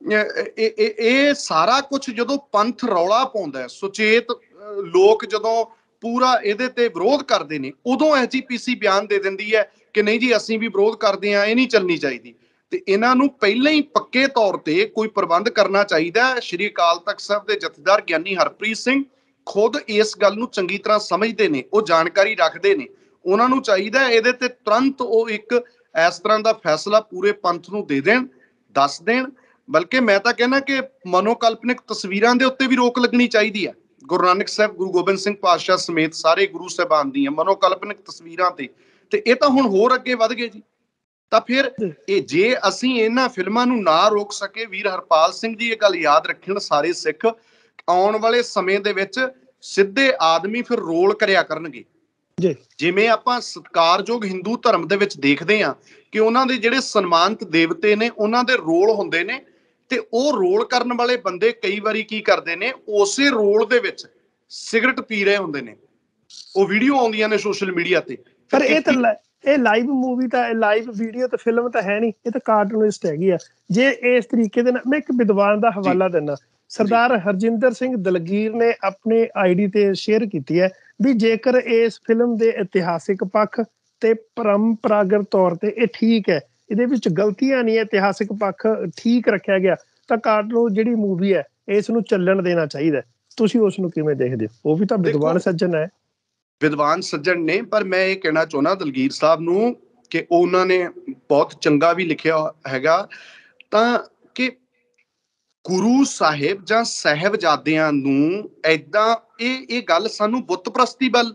[SPEAKER 3] ਇਹ ਇਹ ਸਾਰਾ ਕੁਝ ਜਦੋਂ ਪੰਥ ਰੌਲਾ ਪਾਉਂਦਾ ਹੈ, ਸੁਚੇਤ ਲੋਕ ਜਦੋਂ ਪੂਰਾ ਇਹਦੇ ਤੇ ਵਿਰੋਧ ਕਰਦੇ ਨੇ, ਉਦੋਂ ਐਸ ਜੀ ਪੀ ਸੀ ਬਿਆਨ ਦੇ ਦਿੰਦੀ ਹੈ ਕਿ ਨਹੀਂ ਜੀ ਅਸੀਂ ਵੀ ਵਿਰੋਧ ਕਰਦੇ ਹਾਂ, ਇਹ ਨਹੀਂ ਚੱਲਣੀ ਚਾਹੀਦੀ। ਤੇ ਇਹਨਾਂ ਨੂੰ ਪਹਿਲਾਂ ਹੀ ਪੱਕੇ ਤੌਰ ਤੇ ਕੋਈ ਪ੍ਰਬੰਧ ਕਰਨਾ ਚਾਹੀਦਾ। ਸ਼੍ਰੀ ਅਕਾਲ ਤਖਤ ਸਾਹਿਬ ਦੇ ਜਥੇਦਾਰ ਗਿਆਨੀ ਹਰਪ੍ਰੀਤ ਸਿੰਘ ਖੁਦ ਇਸ ਗੱਲ ਨੂੰ ਚੰਗੀ ਤਰ੍ਹਾਂ ਸਮਝਦੇ ਨੇ, ਉਹ ਜਾਣਕਾਰੀ ਰੱਖਦੇ ਨੇ। ਉਹਨਾਂ ਨੂੰ ਚਾਹੀਦਾ ਇਹਦੇ ਤੇ ਤੁਰੰਤ ਉਹ ਇੱਕ ਇਸ ਤਰ੍ਹਾਂ ਦਾ ਫੈਸਲਾ ਪੂਰੇ ਪੰਥ ਨੂੰ ਦੇ ਦੇਣ, ਦੱਸ ਦੇਣ। ਬਲਕਿ ਮੈਂ ਤਾਂ ਕਹਿੰਦਾ ਕਿ ਮਨੋਕਲਪਨਿਕ ਤਸਵੀਰਾਂ ਦੇ ਉੱਤੇ ਵੀ ਰੋਕ ਲੱਗਣੀ ਚਾਹੀਦੀ ਹੈ। ਗੁਰੂ ਨਾਨਕ ਸਾਹਿਬ, ਗੁਰੂ ਗੋਬਿੰਦ ਸਿੰਘ ਪਾਤਸ਼ਾਹ ਸਮੇਤ ਸਾਰੇ ਗੁਰੂ ਸਾਹਿਬਾਨ ਦੀਆਂ ਮਨੋਕਲਪਨਿਕ ਤਸਵੀਰਾਂ ਤੇ ਤੇ ਇਹ ਤਾਂ ਹੁਣ ਹੋਰ ਅੱਗੇ ਵੱਧ ਗਏ ਜੀ। ਤਾਂ ਫਿਰ ਇਹ ਜੇ ਅਸੀਂ ਇਹਨਾਂ ਫਿਲਮਾਂ ਨੂੰ ਨਾ ਰੋਕ ਸਕੇ, ਵੀਰ ਹਰਪਾਲ ਸਿੰਘ ਜੀ ਇਹ ਗੱਲ ਯਾਦ ਰੱਖਣ ਸਾਰੇ ਸਿੱਖ, ਆਉਣ ਵਾਲੇ ਸਮੇਂ ਦੇ ਵਿੱਚ ਸਿੱਧੇ ਆਦਮੀ ਫਿਰ ਰੋਲ ਕਰਿਆ ਕਰਨਗੇ। ਜਿਵੇਂ ਆਪਾਂ ਸਤਿਕਾਰਯੋਗ ਹਿੰਦੂ ਧਰਮ ਦੇ ਵਿੱਚ ਦੇਖਦੇ ਹਾਂ ਕਿ ਉਹਨਾਂ ਦੇ ਜਿਹੜੇ ਸਨਮਾਨਿਤ ਦੇਵਤੇ ਨੇ ਉਹਨਾਂ ਦੇ ਰੋਲ ਹੁੰਦੇ ਨੇ ਤੇ ਉਹ ਰੋਲ ਕਰਨ ਵਾਲੇ ਬੰਦੇ ਕਈ ਵਾਰੀ ਕੀ ਕਰਦੇ ਨੇ, ਉਸੇ ਰੋਲ ਦੇ ਵਿੱਚ ਸਿਗਰਟ ਪੀ ਰਹੇ ਹੁੰਦੇ ਨੇ। ਉਹ ਵੀਡੀਓ ਆਉਂਦੀਆਂ ਨੇ ਸੋਸ਼ਲ ਮੀਡੀਆ ਤੇ।
[SPEAKER 4] ਪਰ ਇਹ ਤਾਂ ਇਹ ਲਾਈਵ ਮੂਵੀ ਤਾਂ ਲਾਈਵ ਵੀਡੀਓ ਤੇ ਫਿਲਮ ਤਾਂ ਹੈ ਨਹੀਂ, ਇਹ ਤਾਂ ਕਾਰਟੂਨਿਸਟ ਹੈਗੀ ਆ। ਜੇ ਇਸ ਤਰੀਕੇ ਦੇ ਨਾਲ ਮੈਂ ਇੱਕ ਵਿਦਵਾਨ ਦਾ ਹਵਾਲਾ ਦਿੰਦਾ, ਸਰਦਾਰ ਹਰਜਿੰਦਰ ਸਿੰਘ ਦਲਗੀਰ ਨੇ ਆਪਣੇ ਆਈਡੀ ਤੇ ਸ਼ੇਅਰ ਕੀਤੀ ਹੈ ਵੀ ਜੇਕਰ ਇਸ ਫਿਲਮ ਦੇ ਇਤਿਹਾਸਿਕ ਪੱਖ ਤੇ ਪਰੰਪਰਾਗਤ ਤੌਰ ਤੇ ਇਹ ਠੀਕ ਹੈ, ਇਹਦੇ ਵਿੱਚ ਗਲਤੀਆਂ ਨਹੀਂ ਹੈ, ਇਤਿਹਾਸਿਕ ਪੱਖ ਠੀਕ ਰੱਖਿਆ ਗਿਆ, ਤਾਂ ਕਾਰਟੂਨ ਜਿਹੜੀ ਮੂਵੀ ਹੈ ਇਸ ਨੂੰ ਚੱਲਣ ਦੇਣਾ ਚਾਹੀਦਾ। ਤੁਸੀਂ ਉਸ ਨੂੰ ਕਿਵੇਂ ਦੇਖਦੇ ਹੋ? ਉਹ ਵੀ ਤਾਂ ਵਿਦਵਾਨ ਸੱਜਣ ਹੈ।
[SPEAKER 3] ਵਿਦਵਾਨ ਸੱਜਣ ਨੇ, ਪਰ ਮੈਂ ਇਹ ਕਹਿਣਾ ਚਾਹੁੰਦਾ ਦਲਗੀਰ ਸਾਹਿਬ ਨੂੰ ਕਿ ਉਹਨਾਂ ਨੇ ਬਹੁਤ ਚੰਗਾ ਵੀ ਲਿਖਿਆ ਹੈਗਾ ਤਾਂ ਕਿ ਗੁਰੂ ਸਾਹਿਬ ਜਾਂ ਸਾਹਿਬਜ਼ਾਦਿਆਂ ਨੂੰ ਏਦਾਂ ਇਹ ਇਹ ਗੱਲ ਸਾਨੂੰ ਬੁੱਤ ਪ੍ਰਸਤੀ ਵੱਲ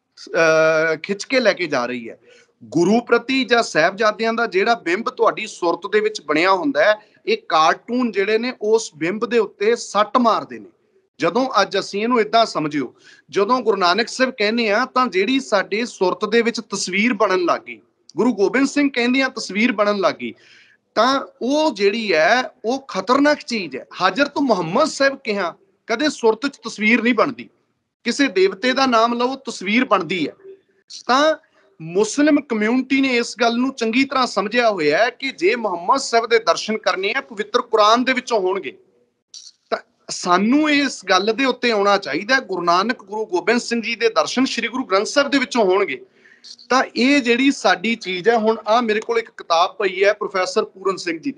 [SPEAKER 3] ਅਹ ਖਿੱਚ ਕੇ ਲੈ ਕੇ ਜਾ ਰਹੀ ਹੈ। ਗੁਰੂ ਪ੍ਰਤੀ ਜਾਂ ਸਾਹਿਬਜ਼ਾਦਿਆਂ ਦਾ ਜਿਹੜਾ ਬਿੰਬ ਤੁਹਾਡੀ ਸੁਰਤ ਦੇ ਵਿੱਚ ਬਣਿਆ ਹੁੰਦਾ ਹੈ, ਇਹ ਕਾਰਟੂਨ ਜਿਹੜੇ ਨੇ ਉਸ ਬਿੰਬ ਦੇ ਉੱਤੇ ਸੱਟ ਮਾਰਦੇ ਨੇ। ਜਦੋਂ ਅੱਜ ਅਸੀਂ ਇਹਨੂੰ ਏਦਾਂ ਸਮਝਿਓ, ਜਦੋਂ ਗੁਰੂ ਨਾਨਕ ਸਾਹਿਬ ਕਹਿੰਦੇ ਆ ਤਾਂ ਜਿਹੜੀ ਸਾਡੇ ਸੁਰਤ ਦੇ ਵਿੱਚ ਤਸਵੀਰ ਬਣਨ ਲੱਗ ਗਈ, ਗੁਰੂ ਗੋਬਿੰਦ ਸਿੰਘ ਕਹਿੰਦੇ ਆ ਤਸਵੀਰ ਬਣਨ ਲੱਗ ਗਈ, ਤਾਂ ਉਹ ਜਿਹੜੀ ਹੈ ਉਹ ਖਤਰਨਾਕ ਚੀਜ਼ ਹੈ। ਹਜ਼ਰਤ ਮੁਹੰਮਦ ਸਾਹਿਬ ਕਿਹਾ ਕਦੇ ਸੁਰਤ 'ਚ ਤਸਵੀਰ ਨਹੀਂ ਬਣਦੀ, ਕਿਸੇ ਦੇਵਤੇ ਦਾ ਨਾਮ ਲਓ ਤਸਵੀਰ ਬਣਦੀ ਹੈ। ਤਾਂ ਮੁਸਲਿਮ ਕਮਿਊਨਿਟੀ ਨੇ ਇਸ ਗੱਲ ਨੂੰ ਚੰਗੀ ਤਰ੍ਹਾਂ ਸਮਝਿਆ ਹੋਇਆ ਹੈ ਕਿ ਜੇ ਮੁਹੰਮਦ ਸਾਹਿਬ ਦੇ ਦਰਸ਼ਨ ਕਰਨੇ ਆ ਪਵਿੱਤਰ ਕੁਰਾਨ ਦੇ ਵਿੱਚੋਂ ਹੋਣਗੇ, ਤਾਂ ਸਾਨੂੰ ਇਸ ਗੱਲ ਦੇ ਉੱਤੇ ਆਉਣਾ ਚਾਹੀਦਾ ਗੁਰੂ ਨਾਨਕ ਗੁਰੂ ਗੋਬਿੰਦ ਸਿੰਘ ਜੀ ਦੇ ਦਰਸ਼ਨ ਸ੍ਰੀ ਗੁਰੂ ਗ੍ਰੰਥ ਸਾਹਿਬ ਦੇ ਵਿੱਚੋਂ ਹੋਣਗੇ। ਤਾਂ ਇਹ ਜਿਹੜੀ ਸਾਡੀ ਚੀਜ਼ ਹੈ, ਹੁਣ ਆ ਮੇਰੇ ਕੋਲ ਇੱਕ ਕਿਤਾਬ ਪਈ ਹੈ ਪ੍ਰੋਫੈਸਰ ਪੂਰਨ ਸਿੰਘ ਜੀ ਦੀ,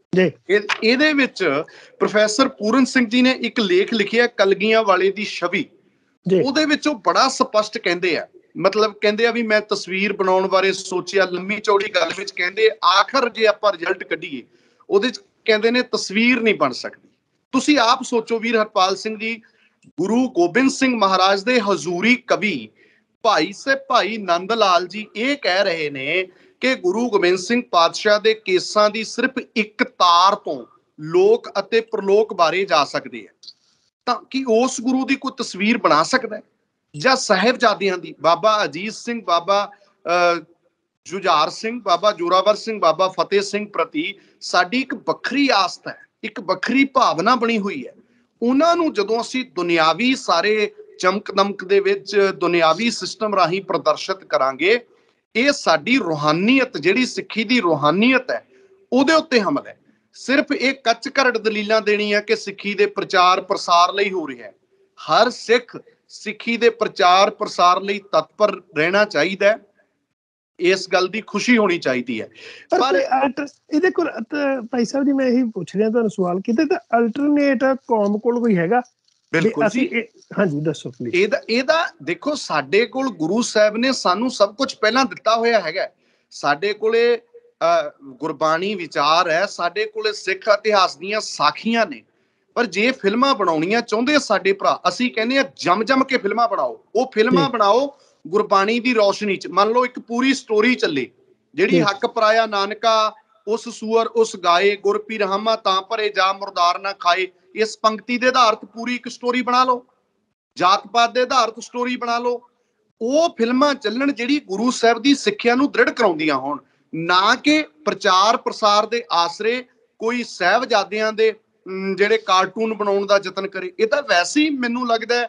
[SPEAKER 3] ਇਹਦੇ ਵਿੱਚ ਪ੍ਰੋਫੈਸਰ ਪੂਰਨ ਸਿੰਘ ਜੀ ਨੇ ਇੱਕ ਲੇਖ ਲਿਖਿਆ ਕਲਗੀਆਂ ਵਾਲੇ ਦੀ ਛਵੀ। ਉਹਦੇ ਵਿੱਚ ਉਹ ਬੜਾ ਸਪਸ਼ਟ ਕਹਿੰਦੇ ਆ, ਮਤਲਬ ਕਹਿੰਦੇ ਆ ਵੀ ਮੈਂ ਤਸਵੀਰ ਬਣਾਉਣ ਬਾਰੇ ਸੋਚਿਆ, ਲੰਮੀ ਚੌੜੀ ਗੱਲ ਵਿੱਚ ਕਹਿੰਦੇ ਆਖਰ ਜੇ ਆਪਾਂ ਰਿਜ਼ਲਟ ਕੱਢੀਏ ਉਹਦੇ ਚ ਕਹਿੰਦੇ ਨੇ ਤਸਵੀਰ ਨਹੀਂ ਬਣ ਸਕਦੀ। ਤੁਸੀਂ ਆਪ ਸੋਚੋ ਵੀਰ ਹਰਪਾਲ ਸਿੰਘ ਜੀ, ਗੁਰੂ ਗੋਬਿੰਦ ਸਿੰਘ ਮਹਾਰਾਜ ਦੇ ਹਜ਼ੂਰੀ ਕਵੀ ਭਾਈ ਸਾਹਿਬ ਭਾਈ ਨੰਦ ਲਾਲ ਜੀ ਇਹ ਕਹਿ ਰਹੇ ਨੇ ਕਿ ਗੁਰੂ ਗੋਬਿੰਦ ਸਿੰਘ ਪਾਤਸ਼ਾਹ ਦੇ ਕੇਸਾਂ ਦੀ ਸਿਰਫ ਇੱਕ ਤਾਰ ਤੋਂ ਲੋਕ ਅਤੇ ਪ੍ਰਲੋਕ ਬਾਰੇ ਜਾ ਸਕਦੇ ਆ। ਤਾਂ ਕੀ ਉਸ ਗੁਰੂ ਦੀ ਕੋਈ ਤਸਵੀਰ ਬਣਾ ਸਕਦਾ ਹੈ? ਜਾਂ ਸਾਹਿਬਜ਼ਾਦਿਆਂ ਦੀ, ਬਾਬਾ ਅਜੀਤ ਸਿੰਘ, ਬਾਬਾ ਅਹ ਜੁਝਾਰ ਸਿੰਘ, ਬਾਬਾ ਜੋਰਾਵਰ ਸਿੰਘ, ਬਾਬਾ ਫਤਿਹ ਸਿੰਘ ਪ੍ਰਤੀ ਸਾਡੀ ਇੱਕ ਵੱਖਰੀ ਆਸਥਾ ਹੈ, ਇੱਕ ਵੱਖਰੀ ਭਾਵਨਾ ਬਣੀ ਹੋਈ ਹੈ। ਉਹਨਾਂ ਨੂੰ ਜਦੋਂ ਅਸੀਂ ਦੁਨਿਆਵੀ ਸਾਰੇ ਚਮਕ ਦਮਕ ਦੇ ਵਿੱਚ ਦੁਨਿਆਵੀ ਸਿਸਟਮ ਰਾਹੀਂ ਪ੍ਰਦਰਸ਼ਿਤ ਕਰਾਂਗੇ, ਇਹ ਸਾਡੀ ਰੂਹਾਨੀਅਤ ਜਿਹੜੀ ਸਿੱਖੀ ਦੀ ਰੂਹਾਨੀਅਤ ਹੈ ਉਹਦੇ ਉੱਤੇ ਹਮਲਾ ਹੈ। ਸਿਰਫ ਇਹ ਕੱਚ ਘਰੜ ਦਲੀਲਾਂ ਦੇਣੀ ਹੈ ਕਿ ਸਿੱਖੀ ਦੇ ਪ੍ਰਚਾਰ ਪ੍ਰਸਾਰ ਲਈ ਹੋ ਰਿਹਾ ਹੈ। ਹਰ ਸਿੱਖ ਸਿੱਖੀ ਦੇ ਪ੍ਰਚਾਰ ਪ੍ਰਸਾਰ ਲਈ ਤਤਪਰ ਰਹਿਣਾ ਚਾਹੀਦਾ ਹੈ, ਇਸ ਗੱਲ ਦੀ ਖੁਸ਼ੀ ਹੋਣੀ ਚਾਹੀਦੀ ਹੈ।
[SPEAKER 4] ਪਰ ਇਹਦੇ ਕੋਲ ਭਾਈ ਸਾਹਿਬ ਜੀ ਮੈਂ ਇਹੀ ਪੁੱਛ ਰਿਹਾ ਤੁਹਾਨੂੰ ਸਵਾਲ, ਕਿਤੇ ਤਾਂ ਅਲਟਰਨੇਟ ਕੌਮ ਕੋਲ ਕੋਈ ਹੈਗਾ?
[SPEAKER 3] ਬਿਲਕੁਲ ਜੀ,
[SPEAKER 4] ਹਾਂਜੀ ਦੱਸੋ ਪਲੀਜ਼।
[SPEAKER 3] ਇਹਦਾ ਇਹਦਾ ਦੇਖੋ, ਸਾਡੇ ਕੋਲ ਗੁਰੂ ਸਾਹਿਬ ਨੇ ਸਾਨੂੰ ਸਭ ਕੁਝ ਪਹਿਲਾਂ ਦਿੱਤਾ ਹੋਇਆ ਹੈਗਾ। ਸਾਡੇ ਕੋਲੇ ਗੁਰਬਾਣੀ ਵਿਚਾਰ ਹੈ, ਸਾਡੇ ਕੋਲੇ ਸਿੱਖ ਇਤਿਹਾਸ ਦੀਆਂ ਸਾਖੀਆਂ ਨੇ। ਪਰ ਜੇ ਫਿਲਮਾਂ ਬਣਾਉਣੀਆਂ ਚਾਹੁੰਦੇ ਸਾਡੇ ਭਰਾ, ਅਸੀਂ ਕਹਿੰਦੇ ਆ ਜਮ ਜਮ ਕੇ ਫਿਲਮਾਂ ਬਣਾਓ। ਉਹ ਫਿਲਮਾਂ ਬਣਾਓ ਗੁਰਬਾਣੀ ਦੀ ਰੌਸ਼ਨੀ ਚ। ਮੰਨ ਲਓ ਇੱਕ ਪੂਰੀ ਸਟੋਰੀ ਚੱਲੇ, ਜਿਹੜੀ ਹੱਕ ਪਰਾਇਆ ਨਾਨਕਾ ਉਸ ਸੂਅਰ ਉਸ ਗਾਏ, ਗੁਰ ਪੀ ਰਹਿਮਾ ਤਾਂ ਭਰੇ ਜਾ ਮੁਰਦਾਰ ਨਾ ਖਾਏ, ਇਸ ਪੰਕਤੀ ਦੇ ਆਧਾਰਿਤ ਪੂਰੀ ਇੱਕ ਸਟੋਰੀ ਬਣਾ ਲਓ। ਜਾਤ ਪਾਤ ਦੇ ਆਧਾਰਿਤ ਸਟੋਰੀ ਬਣਾ ਲਓ। ਉਹ ਫਿਲਮਾਂ ਚੱਲਣ ਜਿਹੜੀ ਗੁਰੂ ਸਾਹਿਬ ਦੀ ਸਿੱਖਿਆ ਨੂੰ ਦ੍ਰਿੜ ਕਰਾਉਂਦੀਆਂ ਹੋਣ, ਨਾ ਕਿ ਪ੍ਰਚਾਰ ਪ੍ਰਸਾਰ ਦੇ ਆਸਰੇ ਕੋਈ ਸਾਹਿਬਜ਼ਾਦਿਆਂ ਦੇ ਜਿਹੜੇ ਕਾਰਟੂਨ ਬਣਾਉਣ ਦਾ ਯਤਨ ਕਰੇ। ਇਹ ਤਾਂ ਵੈਸੇ ਹੀ ਮੈਨੂੰ ਲੱਗਦਾ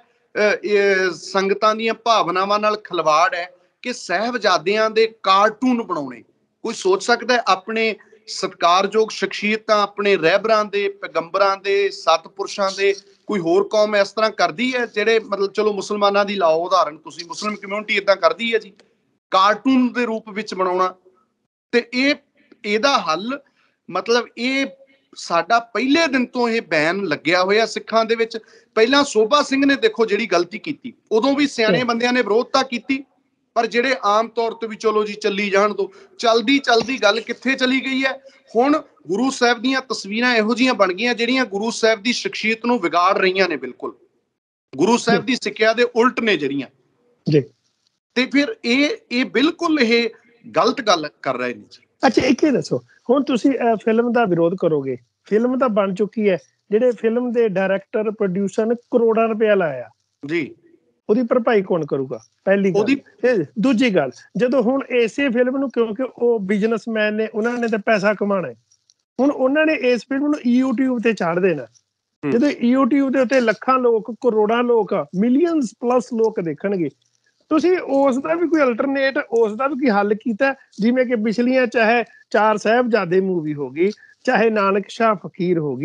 [SPEAKER 3] ਸੰਗਤਾਂ ਦੀਆਂ ਭਾਵਨਾਵਾਂ ਨਾਲ ਖਿਲਵਾੜ ਹੈ ਕਿ ਸਾਹਿਬਜ਼ਾਦਿਆਂ ਦੇ ਕਾਰਟੂਨ ਬਣਾਉਣੇ। ਕੋਈ ਸੋਚ ਸਕਦਾ ਆਪਣੇ ਸਤਿਕਾਰਯੋਗ ਸ਼ਖਸੀਅਤਾਂ, ਆਪਣੇ ਰਹਿਬਰਾਂ ਦੇ, ਪੈਗੰਬਰਾਂ ਦੇ, ਸਤਿਪੁਰਸ਼ਾਂ ਦੇ, ਕੋਈ ਹੋਰ ਕੌਮ ਇਸ ਤਰ੍ਹਾਂ ਕਰਦੀ ਹੈ? ਜਿਹੜੇ ਮਤਲਬ ਚਲੋ ਮੁਸਲਮਾਨਾਂ ਦੀ ਲਾਓ ਉਦਾਹਰਣ, ਤੁਸੀਂ ਮੁਸਲਿਮ ਕਮਿਊਨਿਟੀ ਏਦਾਂ ਕਰਦੀ ਹੈ ਜੀ, ਕਾਰਟੂਨ ਦੇ ਰੂਪ ਵਿੱਚ ਬਣਾਉਣਾ। ਤੇ ਇਹ ਇਹਦਾ ਹੱਲ ਮਤਲਬ ਇਹ ਸਾਡਾ ਪਹਿਲੇ ਦਿਨ ਤੋਂ ਇਹ ਬੈਨ ਲੱਗਿਆ ਹੋਇਆ ਸਿੱਖਾਂ ਦੇ ਵਿੱਚ। ਪਹਿਲਾਂ ਸੋਭਾ ਸਿੰਘ ਨੇ ਦੇਖੋ ਜਿਹੜੀ ਗਲਤੀ ਕੀਤੀ, ਉਦੋਂ ਵੀ ਸਿਆਣੇ ਬੰਦਿਆਂ ਨੇ ਵਿਰੋਧਤਾ ਕੀਤੀ, ਪਰ ਜਿਹੜੇ ਆਮ ਤੌਰ ਤੇ ਵੀ ਚਲੋ ਜੀ ਚੱਲੀ ਜਾਣ ਦੋ, ਚਲਦੀ ਚਲਦੀ ਗੱਲ ਕਿੱਥੇ ਚਲੀ ਗਈ ਹੈ? ਹੁਣ ਗੁਰੂ ਸਾਹਿਬ ਦੀਆਂ ਤਸਵੀਰਾਂ ਇਹੋ ਜਿਹੀਆਂ ਬਣ ਗਈਆਂ ਜਿਹੜੀਆਂ ਗੁਰੂ ਸਾਹਿਬ ਦੀ ਸ਼ਖਸੀਅਤ ਨੂੰ ਵਿਗਾੜ ਰਹੀਆਂ ਨੇ, ਬਿਲਕੁਲ ਗੁਰੂ ਸਾਹਿਬ ਦੀ ਸਿੱਖਿਆ ਦੇ ਉਲਟ ਨੇ ਜਿਹੜੀਆਂ ਜੀ। ਤੇ ਫਿਰ ਇਹ ਇਹ ਬਿਲਕੁਲ ਇਹ ਗਲਤ ਗੱਲ ਕਰ ਰਹੇ ਨੇ।
[SPEAKER 4] ਅੱਛਾ ਇੱਕ ਇਹ ਦੱਸੋ, ਹੁਣ ਤੁਸੀਂ ਫਿਲਮ ਦਾ ਵਿਰੋਧ ਕਰੋਗੇ, ਫਿਲਮ ਤਾਂ ਬਣ ਚੁੱਕੀ ਹੈ, ਜਿਹੜੇ ਫਿਲਮ ਦੇ ਡਾਇਰੈਕਟਰ ਪ੍ਰੋਡਿਊਸਰ ਨੇ ਕਰੋੜਾਂ ਰੁਪਇਆ ਲਾਇਆ ਜੀ, ਉਹਦੀ ਭਰਪਾਈ ਕੌਣ ਕਰੂਗਾ? ਪਹਿਲੀ ਗੱਲ। ਦੂਜੀ ਗੱਲ, ਜਦੋਂ ਹੁਣ ਇਸੇ ਫਿਲਮ ਨੂੰ, ਕਿਉਂਕਿ ਉਹ ਬਿਜ਼ਨਸਮੈਨ ਨੇ, ਉਹਨਾਂ ਨੇ ਤਾਂ ਪੈਸਾ ਕਮਾਉਣਾ ਹੈ, ਹੁਣ ਉਹਨਾਂ ਨੇ ਇਸ ਫਿਲਮ ਨੂੰ ਯੂਟਿਊਬ ਤੇ ਚਾੜ ਦੇਣਾ। ਜਦੋਂ ਯੂਟਿਊਬ ਦੇ ਉੱਤੇ ਲੱਖਾਂ ਲੋਕ, ਕਰੋੜਾਂ ਲੋਕ, ਮਿਲੀਅਨਸ ਪਲੱਸ ਲੋਕ ਦੇਖਣਗੇ, ਤੁਸੀਂ ਉਸ ਦਾ ਵੀ ਕੋਈ ਅਲਟਰਨੇਟ, ਉਸ ਦਾ ਵੀ ਕੋਈ ਹੱਲ ਕੀਤਾ? ਜਿਵੇਂ ਕਿ ਪਿਛਲੀਆਂ ਚਾਹੇ ਚਾਰ ਸਾਹਿਬਜ਼ਾਦੇ ਮੂਵੀ ਹੋ ਗਈ, ਚਾਹੇ ਨਾਨਕ ਸ਼ਾਹ ਫਕੀਰ ਹੋ ਗਈ,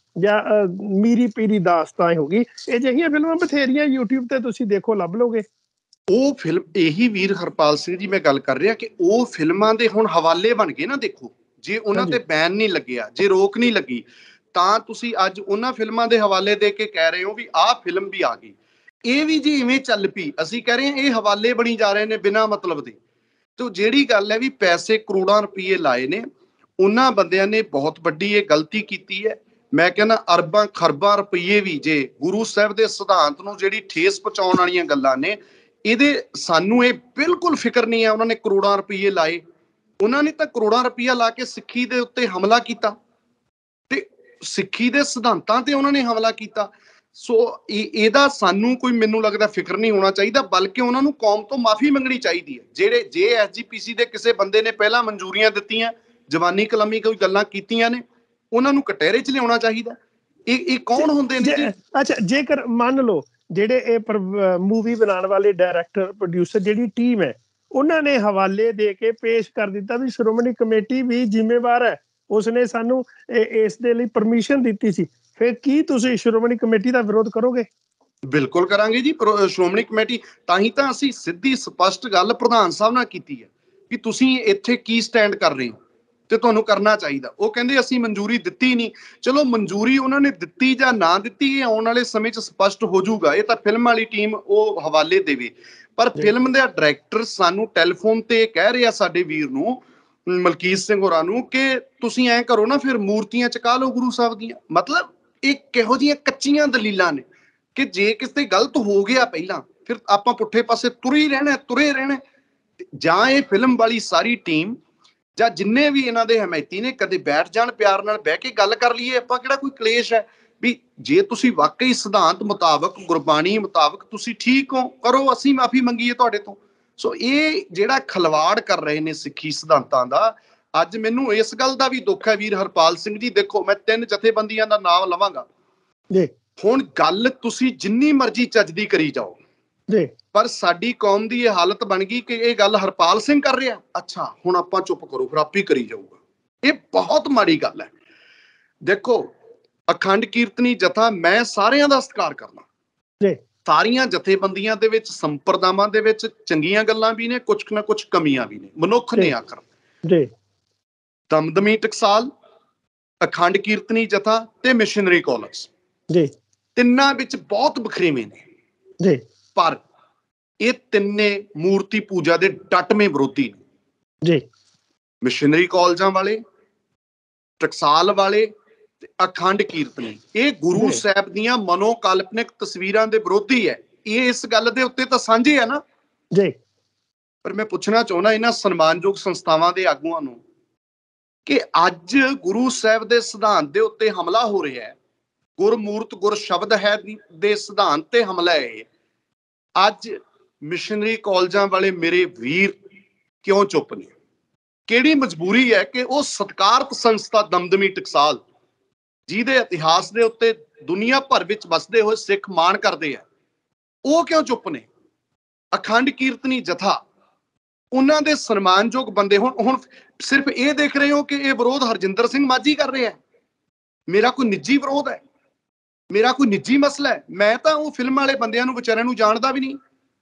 [SPEAKER 4] ਜਾਂ ਮੀਰੀ ਪੀਰੀ ਦਾਸਤਾਨ ਹੋ ਗਈ, ਇਹ ਜਿਹੀਆਂ ਫਿਲਮਾਂ ਬਥੇਰੀਆਂ YouTube ਤੇ ਤੁਸੀਂ ਦੇਖੋ ਲੱਭ ਲੋਗੇ।
[SPEAKER 3] ਉਹ ਫਿਲਮ ਇਹੀ ਵੀਰ ਹਰਪਾਲ ਸਿੰਘ ਜੀ ਮੈਂ ਗੱਲ ਕਰ ਰਿਹਾ ਕਿ ਉਹ ਫਿਲਮਾਂ ਦੇ ਹੁਣ ਹਵਾਲੇ ਬਣ ਗਏ ਨਾ। ਦੇਖੋ ਜੇ ਉਹਨਾਂ ਤੇ ਬੈਨ ਨਹੀਂ ਲੱਗਿਆ, ਜੇ ਰੋਕ ਨਹੀਂ ਲੱਗੀ, ਤਾਂ ਤੁਸੀਂ ਅੱਜ ਉਹਨਾਂ ਫਿਲਮਾਂ ਦੇ ਹਵਾਲੇ ਦੇ ਕੇ ਕਹਿ ਰਹੇ ਹੋ ਵੀ ਆਹ ਫਿਲਮ ਵੀ ਆ ਗਈ। ਇਹ ਵੀ ਜੀ ਇਵੇਂ ਚੱਲ ਪਈ, ਅਸੀਂ ਕਹਿ ਰਹੇ ਹਾਂ ਇਹ ਹਵਾਲੇ ਬਣੀ ਜਾ ਰਹੇ ਨੇ ਬਿਨਾਂ ਮਤਲਬ ਦੇ। ਤੇ ਜਿਹੜੀ ਗੱਲ ਹੈ ਵੀ ਪੈਸੇ ਕਰੋੜਾਂ ਰੁਪਏ ਲਾਏ ਨੇ, ਉਹਨਾਂ ਬੰਦਿਆਂ ਨੇ ਬਹੁਤ ਵੱਡੀ ਇਹ ਗਲਤੀ ਕੀਤੀ ਹੈ। ਮੈਂ ਕਹਿੰਦਾ ਅਰਬਾਂ ਖਰਬਾਂ ਰੁਪਏ ਵੀ ਜੇ ਗੁਰੂ ਸਾਹਿਬ ਦੇ ਸਿਧਾਂਤ ਨੂੰ ਜਿਹੜੀ ਠੇਸ ਪਹੁੰਚਾਉਣ ਵਾਲੀਆਂ ਗੱਲਾਂ ਨੇ, ਇਹਦੇ ਸਾਨੂੰ ਇਹ ਬਿਲਕੁਲ ਫਿਕਰ ਨਹੀਂ ਹੈ। ਉਹਨਾਂ ਨੇ ਕਰੋੜਾਂ ਰੁਪਏ ਲਾਏ, ਉਹਨਾਂ ਨੇ ਤਾਂ ਕਰੋੜਾਂ ਰੁਪਇਆ ਲਾ ਕੇ ਸਿੱਖੀ ਦੇ ਉੱਤੇ ਹਮਲਾ ਕੀਤਾ ਤੇ ਸਿੱਖੀ ਦੇ ਸਿਧਾਂਤਾਂ ਤੇ ਉਹਨਾਂ ਨੇ ਹਮਲਾ ਕੀਤਾ। ਸੋ ਇਹਦਾ ਸਾਨੂੰ ਕੋਈ ਮੈਨੂੰ ਲੱਗਦਾ ਫਿਕਰ ਨਹੀਂ ਹੋਣਾ ਚਾਹੀਦਾ, ਬਲਕਿ ਉਹਨਾਂ ਨੂੰ ਕੌਮ ਤੋਂ ਮਾਫੀ ਮੰਗਣੀ ਚਾਹੀਦੀ ਹੈ। ਜਿਹੜੇ ਜੇ ਐਸ ਜੀ ਪੀ ਸੀ ਦੇ ਕਿਸੇ ਬੰਦੇ ਨੇ ਪਹਿਲਾਂ ਮਨਜ਼ੂਰੀਆਂ ਦਿੱਤੀਆਂ, ਜਵਾਨੀ ਕਲਮੀ ਕੋਈ ਗੱਲਾਂ ਕੀਤੀਆਂ ਨੇ, ਉਹਨਾਂ ਨੂੰ ਕਟਹਿਰੇ 'ਚ ਲਿਆਉਣਾ ਚਾਹੀਦਾ। ਇਹ ਇਹ ਕੌਣ ਹੁੰਦੇ ਨੇ ਜੀ?
[SPEAKER 4] ਅੱਛਾ, ਜੇਕਰ ਮੰਨ ਲਓ ਜਿਹੜੇ ਇਹ ਮੂਵੀ ਬਣਾਉਣ ਵਾਲੇ ਡਾਇਰੈਕਟਰ ਪ੍ਰੋਡਿਊਸਰ ਜਿਹੜੀ ਟੀਮ ਹੈ, ਉਹਨਾਂ ਨੇ ਹਵਾਲੇ ਦੇ ਕੇ ਪੇਸ਼ ਕਰ ਦਿੱਤਾ ਵੀ ਸ਼੍ਰੋਮਣੀ ਕਮੇਟੀ ਵੀ ਜ਼ਿੰਮੇਵਾਰ ਹੈ, ਉਸਨੇ ਸਾਨੂੰ ਇਸ ਦੇ ਲਈ ਪਰਮਿਸ਼ਨ ਦਿੱਤੀ ਸੀ, ਫਿਰ ਕੀ ਤੁਸੀਂ ਸ਼੍ਰੋਮਣੀ ਕਮੇਟੀ ਦਾ ਵਿਰੋਧ ਕਰੋਗੇ?
[SPEAKER 3] ਬਿਲਕੁਲ ਕਰਾਂਗੇ ਜੀ। ਸ਼੍ਰੋਮਣੀ ਕਮੇਟੀ ਤਾਂ ਹੀ ਤਾਂ ਅਸੀਂ ਸਿੱਧੀ ਸਪਸ਼ਟ ਗੱਲ ਪ੍ਰਧਾਨ ਸਾਹਿਬ ਨਾਲ ਕੀਤੀ ਹੈ ਵੀ ਤੁਸੀਂ ਇੱਥੇ ਕੀ ਸਟੈਂਡ ਕਰ ਰਹੇ ਹੋ ਤੇ ਤੁਹਾਨੂੰ ਕਰਨਾ ਚਾਹੀਦਾ। ਉਹ ਕਹਿੰਦੇ ਅਸੀਂ ਮਨਜ਼ੂਰੀ ਦਿੱਤੀ ਨਹੀਂ। ਚਲੋ ਮਨਜ਼ੂਰੀ ਉਹਨਾਂ ਨੇ ਦਿੱਤੀ ਜਾਂ ਨਾ ਦਿੱਤੀ, ਇਹ ਆਉਣ ਵਾਲੇ ਸਮੇਂ 'ਚ ਸਪਸ਼ਟ ਹੋ ਜਾਊਗਾ। ਇਹ ਤਾਂ ਫਿਲਮ ਵਾਲੀ ਟੀਮ ਉਹ ਹਵਾਲੇ ਦੇਵੇ, ਪਰ ਫਿਲਮ ਦਾ ਡਾਇਰੈਕਟਰ ਸਾਨੂੰ ਟੈਲੀਫੋਨ ਤੇ ਕਹਿ ਰਿਹਾ, ਸਾਡੇ ਵੀਰ ਨੂੰ ਮਲਕੀਤ ਸਿੰਘ ਹੋਰਾਂ ਨੂੰ, ਕਿ ਤੁਸੀਂ ਐਂ ਕਰੋ ਨਾ ਫਿਰ ਮੂਰਤੀਆਂ ਚੁਕਾ ਲਓ ਗੁਰੂ ਸਾਹਿਬ ਦੀਆਂ। ਮਤਲਬ ਇਹ ਕਿਹੋ ਜਿਹੀਆਂ ਕੱਚੀਆਂ ਦਲੀਲਾਂ ਨੇ ਕਿ ਜੇ ਕਿਸੇ ਗਲਤ ਹੋ ਗਿਆ ਪਹਿਲਾਂ, ਫਿਰ ਆਪਾਂ ਪੁੱਠੇ ਪਾਸੇ ਤੁਰੇ ਹੀ ਰਹਿਣਾ ਤੁਰੇ ਰਹਿਣਾ। ਜਾਂ ਇਹ ਫਿਲਮ ਵਾਲੀ ਸਾਰੀ ਟੀਮ ਜਾਂ ਜਿੰਨੇ ਵੀ ਇਹਨਾਂ ਦੇ ਹਮਾਇਤੀ ਨੇ ਕਦੇ ਬੈਠ ਜਾਣ, ਪਿਆਰ ਨਾਲ ਬਹਿ ਕੇ ਗੱਲ ਕਰ ਲਈਏ। ਆਪਾਂ ਕਿਹੜਾ ਕੋਈ ਕਲੇਸ਼ ਹੈ ਵੀ ਜੇ ਤੁਸੀਂ ਵਾਕਈ ਸਿਧਾਂਤ ਮੁਤਾਬਕ, ਗੁਰਬਾਣੀ ਮੁਤਾਬਕ ਤੁਸੀਂ ਠੀਕ ਹੋ, ਕਰੋ, ਅਸੀਂ ਮਾਫੀ ਮੰਗੀਏ ਤੁਹਾਡੇ ਤੋਂ। ਸੋ ਇਹ ਜਿਹੜਾ ਖਲਵਾੜ ਕਰ ਰਹੇ ਨੇ ਸਿੱਖੀ ਸਿਧਾਂਤਾਂ ਦਾ, ਅੱਜ ਮੈਨੂੰ ਇਸ ਗੱਲ ਦਾ ਵੀ ਦੁੱਖ ਹੈ ਵੀਰ ਹਰਪਾਲ ਸਿੰਘ ਜੀ। ਦੇਖੋ ਮੈਂ ਤਿੰਨ ਜਥੇਬੰਦੀਆਂ ਦਾ ਨਾਮ ਲਵਾਂਗਾ ਜੀ। ਹੁਣ ਗੱਲ ਤੁਸੀਂ ਜਿੰਨੀ ਮਰਜ਼ੀ ਚੱਜਦੀ ਕਰੀ ਜਾਓ ਜੀ, ਪਰ ਸਾਡੀ ਕੌਮ ਦੀ ਇਹ ਹਾਲਤ ਬਣ ਗਈ ਕਿ ਇਹ ਗੱਲ ਹਰਪਾਲ ਸਿੰਘ ਕਰ ਰਿਹਾ, ਅੱਛਾ ਹੁਣ ਆਪਾਂ ਚੁੱਪ ਕਰੋ, ਫਿਰ ਆਪੇ ਕਰੀ ਜਾਊਗਾ। ਇਹ ਬਹੁਤ ਮਾੜੀ ਗੱਲ ਹੈ। ਦੇਖੋ ਅਖੰਡ ਕੀਰਤਨੀ ਜਥਾ, ਮੈਂ ਸਾਰਿਆਂ ਦਾ ਸਤਿਕਾਰ ਕਰਦਾ ਜੀ। ਸਾਰੀਆਂ ਜਥੇਬੰਦੀਆਂ ਦੇ ਵਿੱਚ, ਸੰਪਰਦਾਵਾਂ ਦੇ ਵਿੱਚ ਚੰਗੀਆਂ ਗੱਲਾਂ ਵੀ ਨੇ, ਕੁਛ ਨਾ ਕੁਛ ਕਮੀਆਂ ਵੀ ਨੇ, ਮਨੁੱਖ ਨੇ ਆਖਰ ਜੀ। ਦਮਦਮੀ ਟਕਸਾਲ, ਅਖੰਡ ਕੀਰਤਨੀ ਜਥਾ ਤੇ ਮਿਸ਼ਨਰੀ ਕਾਲਜ ਜੀ, ਤਿੰਨਾਂ ਵਿੱਚ ਬਹੁਤ ਬਖਰੇਵੇਂ ਨੇ ਜੀ, ਪਰ ਇਹ ਤਿੰਨੇ ਮੂਰਤੀ ਪੂਜਾ ਦੇ ਡਟਵੇਂ ਵਿਰੋਧੀ ਨੇ ਜੀ। ਮਿਸ਼ਨਰੀ ਕਾਲਜਾਂ ਵਾਲੇ, ਟਕਸਾਲ ਵਾਲੇ ਤੇ ਅਖੰਡ ਕੀਰਤਨੀ, ਇਹ ਗੁਰੂ ਸਾਹਿਬ ਦੀਆਂ ਮਨੋਕਾਲਪਨਿਕ ਤਸਵੀਰਾਂ ਦੇ ਵਿਰੋਧੀ ਹੈ। ਇਹ ਇਸ ਗੱਲ ਦੇ ਉੱਤੇ ਤਾਂ ਸਾਂਝੇ ਆ ਨਾ ਜੀ। ਪਰ ਮੈਂ ਪੁੱਛਣਾ ਚਾਹੁੰਦਾ ਇਹਨਾਂ ਸਨਮਾਨਯੋਗ ਸੰਸਥਾਵਾਂ ਦੇ ਆਗੂਆਂ ਨੂੰ ਕਿ ਅੱਜ ਗੁਰੂ ਸਾਹਿਬ ਦੇ ਸਿਧਾਂਤ ਦੇ ਉੱਤੇ ਹਮਲਾ ਹੋ ਰਿਹਾ ਹੈ, ਗੁਰਮੂਰਤ ਗੁਰ ਸ਼ਬਦ ਹੈ ਦੇ ਸਿਧਾਂਤ ਤੇ ਹਮਲਾ ਹੈ। ਅੱਜ ਮਿਸ਼ਨਰੀ ਕਾਲਜਾਂ ਵਾਲੇ ਮੇਰੇ ਵੀਰ ਕਿਉਂ ਚੁੱਪ ਨੇ? ਕਿਹੜੀ ਮਜਬੂਰੀ ਹੈ ਕਿ ਉਹ ਸਤਿਕਾਰਤ ਸੰਸਥਾ ਦਮਦਮੀ ਟਕਸਾਲ, ਜਿਹਦੇ ਇਤਿਹਾਸ ਦੇ ਉੱਤੇ ਦੁਨੀਆ ਭਰ ਵਿੱਚ ਵਸਦੇ ਹੋਏ ਸਿੱਖ ਮਾਣ ਕਰਦੇ ਆ, ਉਹ ਕਿਉਂ ਚੁੱਪ ਨੇ? ਅਖੰਡ ਕੀਰਤਨੀ ਜਥਾ, ਉਹਨਾਂ ਦੇ ਸਨਮਾਨਯੋਗ ਬੰਦੇ ਹੁਣ ਹੁਣ ਸਿਰਫ ਇਹ ਦੇਖ ਰਹੇ ਹੋ ਕਿ ਇਹ ਵਿਰੋਧ ਹਰਜਿੰਦਰ ਸਿੰਘ ਮਾਝੀ ਕਰ ਰਿਹਾ, ਮੇਰਾ ਕੋਈ ਨਿੱਜੀ ਵਿਰੋਧ ਹੈ, ਮੇਰਾ ਕੋਈ ਨਿੱਜੀ ਮਸਲਾ ਹੈ। ਮੈਂ ਤਾਂ ਉਹ ਫਿਲਮ ਵਾਲੇ ਬੰਦਿਆਂ ਨੂੰ ਵਿਚਾਰਿਆਂ ਨੂੰ ਜਾਣਦਾ ਵੀ ਨਹੀਂ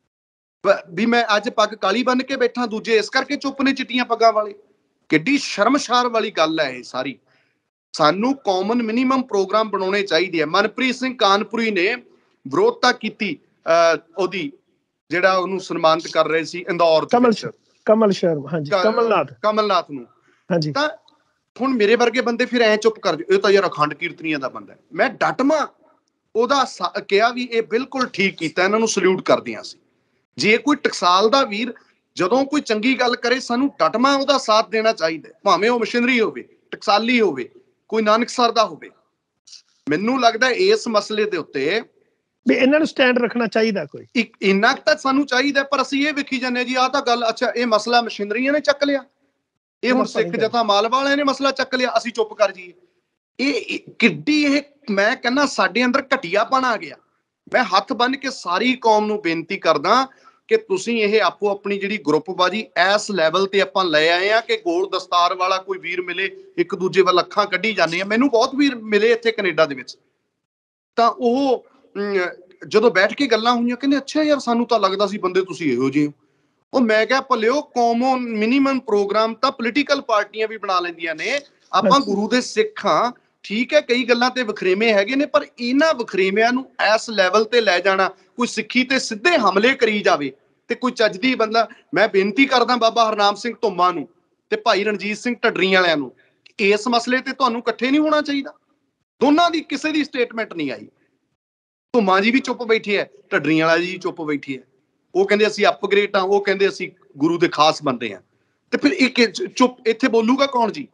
[SPEAKER 3] ਵੀ ਮੈਂ ਅੱਜ ਪੱਗ ਕਾਲੀ ਬੰਨ ਕੇ ਬੈਠਾ, ਦੂਜੇ ਇਸ ਕਰਕੇ ਚੁੱਪ ਨੇ ਚਿੱਟੀਆਂ ਪੱਗਾਂ ਵਾਲੇ। ਕਿੱਡੀ ਸ਼ਰਮਸ਼ਾਰ ਵਾਲੀ ਗੱਲ ਹੈ ਇਹ ਸਾਰੀ। ਸਾਨੂੰ ਕਾਮਨ ਮਿਨੀਮਮ ਪ੍ਰੋਗਰਾਮ ਬਣਾਉਣੇ ਚਾਹੀਦੇ ਆ। ਮਨਪ੍ਰੀਤ ਸਿੰਘ ਕਾਨਪੁਰੀ ਨੇ ਵਿਰੋਧਤਾ ਕੀਤੀ ਅਹ ਉਹਦੀ, ਜਿਹੜਾ ਉਹਨੂੰ ਸਨਮਾਨਿਤ ਕਰ ਰਹੇ ਸੀ ਇੰਦੌਰ ਦੇ ਵਿੱਚ,
[SPEAKER 4] ਕਮਲ ਸ਼ਰਮਾ, ਹਾਂਜੀ ਕਮਲਨਾਥ
[SPEAKER 3] ਕਮਲਨਾਥ ਨੂੰ,
[SPEAKER 4] ਹਾਂਜੀ।
[SPEAKER 3] ਤਾਂ ਹੁਣ ਮੇਰੇ ਵਰਗੇ ਬੰਦੇ ਫਿਰ ਐ ਚੁੱਪ ਕਰ ਜਾਓ, ਇਹ ਤਾਂ ਯਾਰ ਅਖੰਡ ਕੀਰਤਨੀਆਂ ਦਾ ਬੰਦਾ। ਮੈਂ ਡਟਮਾ ਉਹਦਾ ਕਿਹਾ ਵੀ ਇਹ ਬਿਲਕੁਲ ਠੀਕ ਕੀਤਾ, ਇਹਨਾਂ ਨੂੰ ਸਲੂਟ ਕਰਦੀਆਂ ਸੀ। ਜੇ ਕੋਈ ਟਕਸਾਲ ਦਾ ਵੀਰ ਜਦੋਂ ਕੋਈ ਚੰਗੀ ਗੱਲ ਕਰੇ, ਸਾਨੂੰ ਡਟਮਾ ਉਹਦਾ ਸਾਥ ਦੇਣਾ ਚਾਹੀਦਾ, ਭਾਵੇਂ ਉਹ ਮਿਸ਼ਨਰੀ ਹੋਵੇ, ਟਕਸਾਲੀ ਹੋਵੇ, ਕੋਈ ਨਾਨਕਸਰ ਦਾ ਹੋਵੇ। ਮੈਨੂੰ ਲੱਗਦਾ ਇਸ ਮਸਲੇ ਦੇ ਉੱਤੇ
[SPEAKER 4] ਵੀ ਇਹਨਾਂ ਨੂੰ ਸਟੈਂਡ ਰੱਖਣਾ ਚਾਹੀਦਾ ਕੋਈ
[SPEAKER 3] ਇੱਕ ਇੰਨਾ ਤਾਂ ਸਾਨੂੰ ਚਾਹੀਦਾ। ਪਰ ਅਸੀਂ ਇਹ ਵੇਖੀ ਜਾਂਦੇ ਜੀ, ਆਹ ਤਾਂ ਗੱਲ, ਅੱਛਾ ਇਹ ਮਸਲਾ ਮਸ਼ੀਨਰੀਆਂ ਨੇ ਚੱਕ ਲਿਆ, ਇਹ ਹੁਣ ਸਿੱਖ ਜਥਾ ਮਾਲਵਾ ਵਾਲਿਆਂ ਨੇ ਮਸਲਾ ਚੱਕ ਲਿਆ, ਅਸੀਂ ਚੁੱਪ ਕਰ ਜਾਈਏ। ਇਹ ਕਿੱਡੀ, ਇਹ ਮੈਂ ਕਹਿੰਦਾ ਸਾਡੇ ਅੰਦਰ ਘਟੀਆਪਣ ਆ ਗਿਆ। ਮੈਂ ਹੱਥ ਬੰਨ ਕੇ ਸਾਰੀ ਕੌਮ ਨੂੰ ਬੇਨਤੀ ਕਰਦਾ, ਕਿ ਤੁਸੀਂ ਇਹ ਆਪੋ ਆਪਣੀ ਜਿਹੜੀ ਗਰੁੱਪਬਾਜੀ ਇਸ ਲੈਵਲ ਤੇ ਆਪਾਂ ਲੈ ਆਏ ਆ ਕਿ ਗੋਲ ਦਸਤਾਰ ਵਾਲਾ ਕੋਈ ਵੀਰ ਮਿਲੇ ਇੱਕ ਦੂਜੇ ਵੱਲ ਅੱਖਾਂ ਕੱਢੀ ਜਾਂਦੇ ਆ। ਮੈਨੂੰ ਬਹੁਤ ਵੀਰ ਮਿਲੇ ਇੱਥੇ ਕੈਨੇਡਾ ਦੇ ਵਿੱਚ, ਤਾਂ ਉਹ ਜਦੋਂ ਬੈਠ ਕੇ ਗੱਲਾਂ ਹੋਈਆਂ ਕਹਿੰਦੇ ਅੱਛਾ ਯਾਰ ਸਾਨੂੰ ਤਾਂ ਲੱਗਦਾ ਸੀ ਬੰਦੇ ਤੁਸੀਂ ਇਹੋ ਜਿਹੇ ਹੋ। ਉਹ ਮੈਂ ਕਿਹਾ ਭਲਿਓ ਕਾਮਨ ਮਿਨੀਮਮ ਪ੍ਰੋਗਰਾਮ ਤਾਂ ਪੋਲੀਟੀਕਲ ਪਾਰਟੀਆਂ ਵੀ ਬਣਾ ਲੈਂਦੀਆਂ ਨੇ। ਆਪਾਂ ਗੁਰੂ ਦੇ ਸਿੱਖ ਹਾਂ, ਠੀਕ ਹੈ, ਕਈ ਗੱਲਾਂ ਤੇ ਵਖਰੇਵੇਂ ਹੈਗੇ ਨੇ, ਪਰ ਇਹਨਾਂ ਵਖਰੇਵਿਆਂ ਨੂੰ ਇਸ ਲੈਵਲ ਤੇ ਲੈ ਜਾਣਾ, ਕੋਈ ਸਿੱਖੀ ਤੇ ਸਿੱਧੇ ਹਮਲੇ ਕਰੀ ਜਾਵੇ ਤੇ ਕੋਈ ਚੱਜਦੀ ਬੰਦਾ। ਮੈਂ ਬੇਨਤੀ ਕਰਦਾ ਬਾਬਾ ਹਰਨਾਮ ਸਿੰਘ ਧੁੰਮਾ ਨੂੰ ਤੇ ਭਾਈ ਰਣਜੀਤ ਸਿੰਘ ਢੱਡਰੀ ਵਾਲਿਆਂ ਨੂੰ, ਇਸ ਮਸਲੇ ਤੇ ਤੁਹਾਨੂੰ ਇਕੱਠੇ ਨਹੀਂ ਹੋਣਾ ਚਾਹੀਦਾ। ਦੋਨਾਂ ਦੀ ਕਿਸੇ ਦੀ ਸਟੇਟਮੈਂਟ ਨਹੀਂ ਆਈ। ਧੁੰਮਾ ਜੀ ਵੀ ਚੁੱਪ ਬੈਠੇ ਹੈ, ਢੱਡਰੀ ਵਾਲਾ ਜੀ ਚੁੱਪ ਬੈਠੇ ਹੈ। ਉਹ ਕਹਿੰਦੇ ਅਸੀਂ ਅਪਗ੍ਰੇਡ ਆ, ਉਹ ਕਹਿੰਦੇ ਅਸੀਂ ਗੁਰੂ ਦੇ ਖਾਸ ਬੰਦੇ ਆ। ਤੇ ਫਿਰ ਇੱਕ ਚੁੱਪ ਇੱਥੇ ਬੋਲੂਗਾ ਕੌਣ ਜੀ?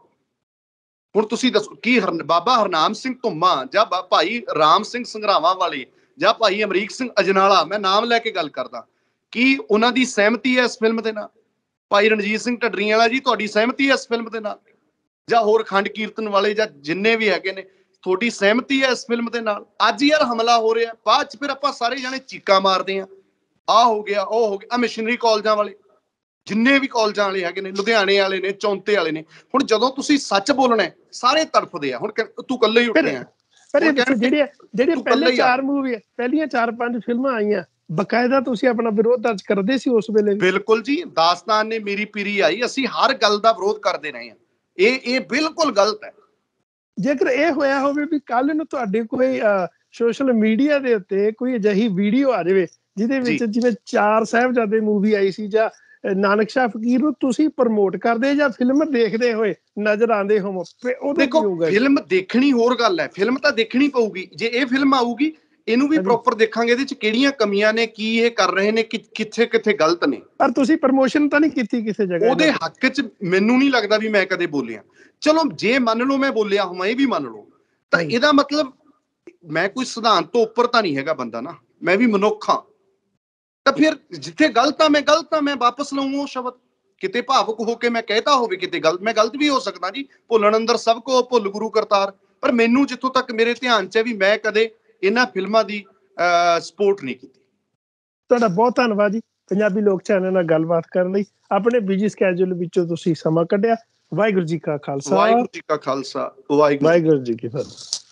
[SPEAKER 3] ਹੁਣ ਤੁਸੀਂ ਦੱਸੋ ਕੀ ਹਰ ਬਾਬਾ ਹਰਨਾਮ ਸਿੰਘ ਧੁੰਮਾ ਜਾਂ ਭਾਈ ਰਾਮ ਸਿੰਘ ਸੰਘਰਾਵਾਂ ਵਾਲੇ ਜਾਂ ਭਾਈ ਅਮਰੀਕ ਸਿੰਘ ਅਜਨਾਲਾ, ਮੈਂ ਨਾਮ ਲੈ ਕੇ ਗੱਲ ਕਰਦਾ, ਕੀ ਉਹਨਾਂ ਦੀ ਸਹਿਮਤੀ ਹੈ ਇਸ ਫਿਲਮ ਦੇ ਨਾਲ? ਭਾਈ ਰਣਜੀਤ ਸਿੰਘ ਢੱਡਰੀ ਵਾਲਾ ਜੀ, ਤੁਹਾਡੀ ਸਹਿਮਤੀ ਹੈ ਇਸ ਫਿਲਮ ਦੇ ਨਾਲ? ਜਾਂ ਹੋਰ ਖੰਡ ਕੀਰਤਨ ਵਾਲੇ ਜਾਂ ਜਿੰਨੇ ਵੀ ਹੈਗੇ ਨੇ, ਤੁਹਾਡੀ ਸਹਿਮਤੀ ਹੈ ਇਸ ਫਿਲਮ ਦੇ ਨਾਲ? ਅੱਜ ਯਾਰ ਹਮਲਾ ਹੋ ਰਿਹਾ, ਬਾਅਦ ਚ ਫਿਰ ਆਪਾਂ ਸਾਰੇ ਜਾਣੇ ਚੀਕਾਂ ਮਾਰਦੇ ਆ, ਆਹ ਹੋ ਗਿਆ ਉਹ ਹੋ ਗਿਆ। ਆ ਮਿਸ਼ਨਰੀ ਕਾਲਜਾਂ ਵਾਲੇ ਜਿੰਨੇ ਵੀ ਕਾਲਜਾਂ ਵਾਲੇ ਹੈਗੇ ਨੇ, ਲੁਧਿਆਣੇ ਵਾਲੇ ਨੇ, ਚੌਂਤੇ ਵਾਲੇ ਨੇ, ਹੁਣ ਜਦੋਂ ਤੁਸੀਂ ਸੱਚ ਬੋਲਣਾ ਸਾਰੇ ਤੜਫਦੇ ਆ। ਹੁਣ ਤੂੰ ਇਕੱਲੇ ਹੀ ਉੱਠਿਆ।
[SPEAKER 4] ਪਰ ਜਿਹੜੀਆਂ ਜਿਹੜੀਆਂ ਪਹਿਲੇ ਚਾਰ ਮੂਵੀ ਪਹਿਲੀਆਂ ਚਾਰ ਪੰਜ ਫਿਲਮਾਂ ਆਈਆਂ, ਬਕਾਇਦਾ ਤੁਸੀਂ ਆਪਣਾ ਵਿਰੋਧ ਦਰਜ ਕਰਦੇ ਸੀ ਉਸ ਵੇਲੇ? ਬਿਲਕੁਲ ਜੀ, ਦਾਸਤਾਨ ਨੇ ਮੇਰੀ ਪੀਰੀ ਆਈ, ਅਸੀਂ ਹਰ ਗੱਲ ਦਾ ਵਿਰੋਧ ਕਰਦੇ ਰਹੇ ਹਾਂ। ਇਹ ਇਹ ਬਿਲਕੁਲ ਗਲਤ ਹੈ। ਜੇਕਰ ਇਹ ਹੋਇਆ ਹੋਵੇ ਵੀ ਕੱਲ ਨੂੰ ਤੁਹਾਡੇ ਕੋਈ ਸੋਸ਼ਲ ਮੀਡੀਆ ਦੇ ਉੱਤੇ ਕੋਈ ਅਜਿਹੀ ਵੀਡੀਓ ਆ ਜਾਵੇ ਜਿਹਦੇ ਵਿੱਚ ਜਿਵੇਂ ਚਾਰ ਸਾਹਿਬਜ਼ਾਦੇ ਮੂਵੀ ਆਈ ਸੀ ਜਾਂ ਨਾਨਕ ਸ਼ਾਹ ਫਕੀਰ ਨੂੰ ਤੁਸੀਂ ਪ੍ਰਮੋਟ ਕਰਦੇ ਜਾਂ ਫਿਲਮ ਦੇਖਦੇ ਹੋਏ ਨਜ਼ਰ ਆਉਂਦੇ ਹੋ, ਉਹਦੇ ਕੀ ਹੋਊਗਾ? ਫਿਲਮ ਦੇਖਣੀ ਹੋਰ ਗੱਲ ਹੈ, ਫਿਲਮ ਤਾਂ ਦੇਖਣੀ ਪਊਗੀ। ਜੇ ਇਹ ਫਿਲਮ ਆਊਗੀ ਇਹਨੂੰ ਵੀ ਪ੍ਰੋਪਰ ਦੇਖਾਂਗੇ, ਇਹਦੇ ਚ ਕਿਹੜੀਆਂ ਕਮੀਆਂ ਨੇ, ਕੀ ਇਹ ਕਰ ਰਹੇ ਨੇ, ਕਿੱਥੇ ਕਿੱਥੇ ਗਲਤ ਨੇ। ਪਰ ਤੁਸੀਂ ਪ੍ਰਮੋਸ਼ਨ ਤਾਂ ਨਹੀਂ ਕੀਤੀ ਕਿਸੇ ਜਗ੍ਹਾ? ਉਹਦੇ ਹੱਕ ਚ ਮੈਨੂੰ ਨਹੀਂ ਲੱਗਦਾ ਵੀ ਮੈਂ ਕਦੇ ਬੋਲਿਆ। ਚਲੋ ਜੇ ਮੰਨ ਲਓ ਮੈਂ ਬੋਲਿਆ ਹੋਵਾਂ, ਇਹ ਵੀ ਮੰਨ ਲਓ, ਤਾਂ ਇਹਦਾ ਮਤਲਬ ਮੈਂ ਕੋਈ ਸਿਧਾਂਤ ਤੋਂ ਉੱਪਰ ਤਾਂ ਨਹੀਂ ਹੈਗਾ ਬੰਦਾ ਨਾ, ਮੈਂ ਵੀ ਮਨੁੱਖ ਹਾਂ। ਤਾਂ ਫਿਰ ਜਿੱਥੇ ਗਲਤ ਆ ਮੈਂ ਗਲਤ ਆ, ਮੈਂ ਵਾਪਸ ਲਊਂ ਉਹ ਸ਼ਬਦ। ਕਿਤੇ ਭਾਵੁਕ ਹੋ ਕੇ ਮੈਂ ਕਹਿਤਾ ਹੋਵੇ, ਕਿਤੇ ਗਲਤ, ਮੈਂ ਗਲਤ ਵੀ ਹੋ ਸਕਦਾ ਜੀ। ਭੁੱਲਣ ਅੰਦਰ ਸਭ ਕੋ ਭੁੱਲ ਗੁਰੂ ਕਰਤਾਰ। ਪਰ ਮੈਨੂੰ ਜਿੱਥੋਂ ਤੱਕ ਮੇਰੇ ਧਿਆਨ ਚ ਹੈ ਵੀ ਮੈਂ ਕਦੇ ਇਹਨਾਂ ਫਿਲਮਾਂ ਦੀ ਸਪੋਰਟ ਨਹੀਂ ਕੀਤੀ। ਤੁਹਾਡਾ ਬਹੁਤ ਧੰਨਵਾਦ ਜੀ ਪੰਜਾਬੀ ਲੋਕ ਚੈਨਲ ਨਾਲ ਗੱਲਬਾਤ ਕਰਨ ਲਈ। ਆਪਣੇ ਬਿਜੀ ਸਕੈਜੂਲ ਵਿੱਚੋਂ ਤੁਸੀਂ ਸਮਾਂ ਕੱਢਿਆ। ਵਾਹਿਗੁਰੂ ਜੀ ਕਾ ਖਾਲਸਾ, ਵਾਹਿਗੁਰੂ ਜੀ ਕਾ ਖਾਲਸਾ, ਵਾਹਿਗੁਰੂ ਜੀ ਕੀ ਫਤਿਹ।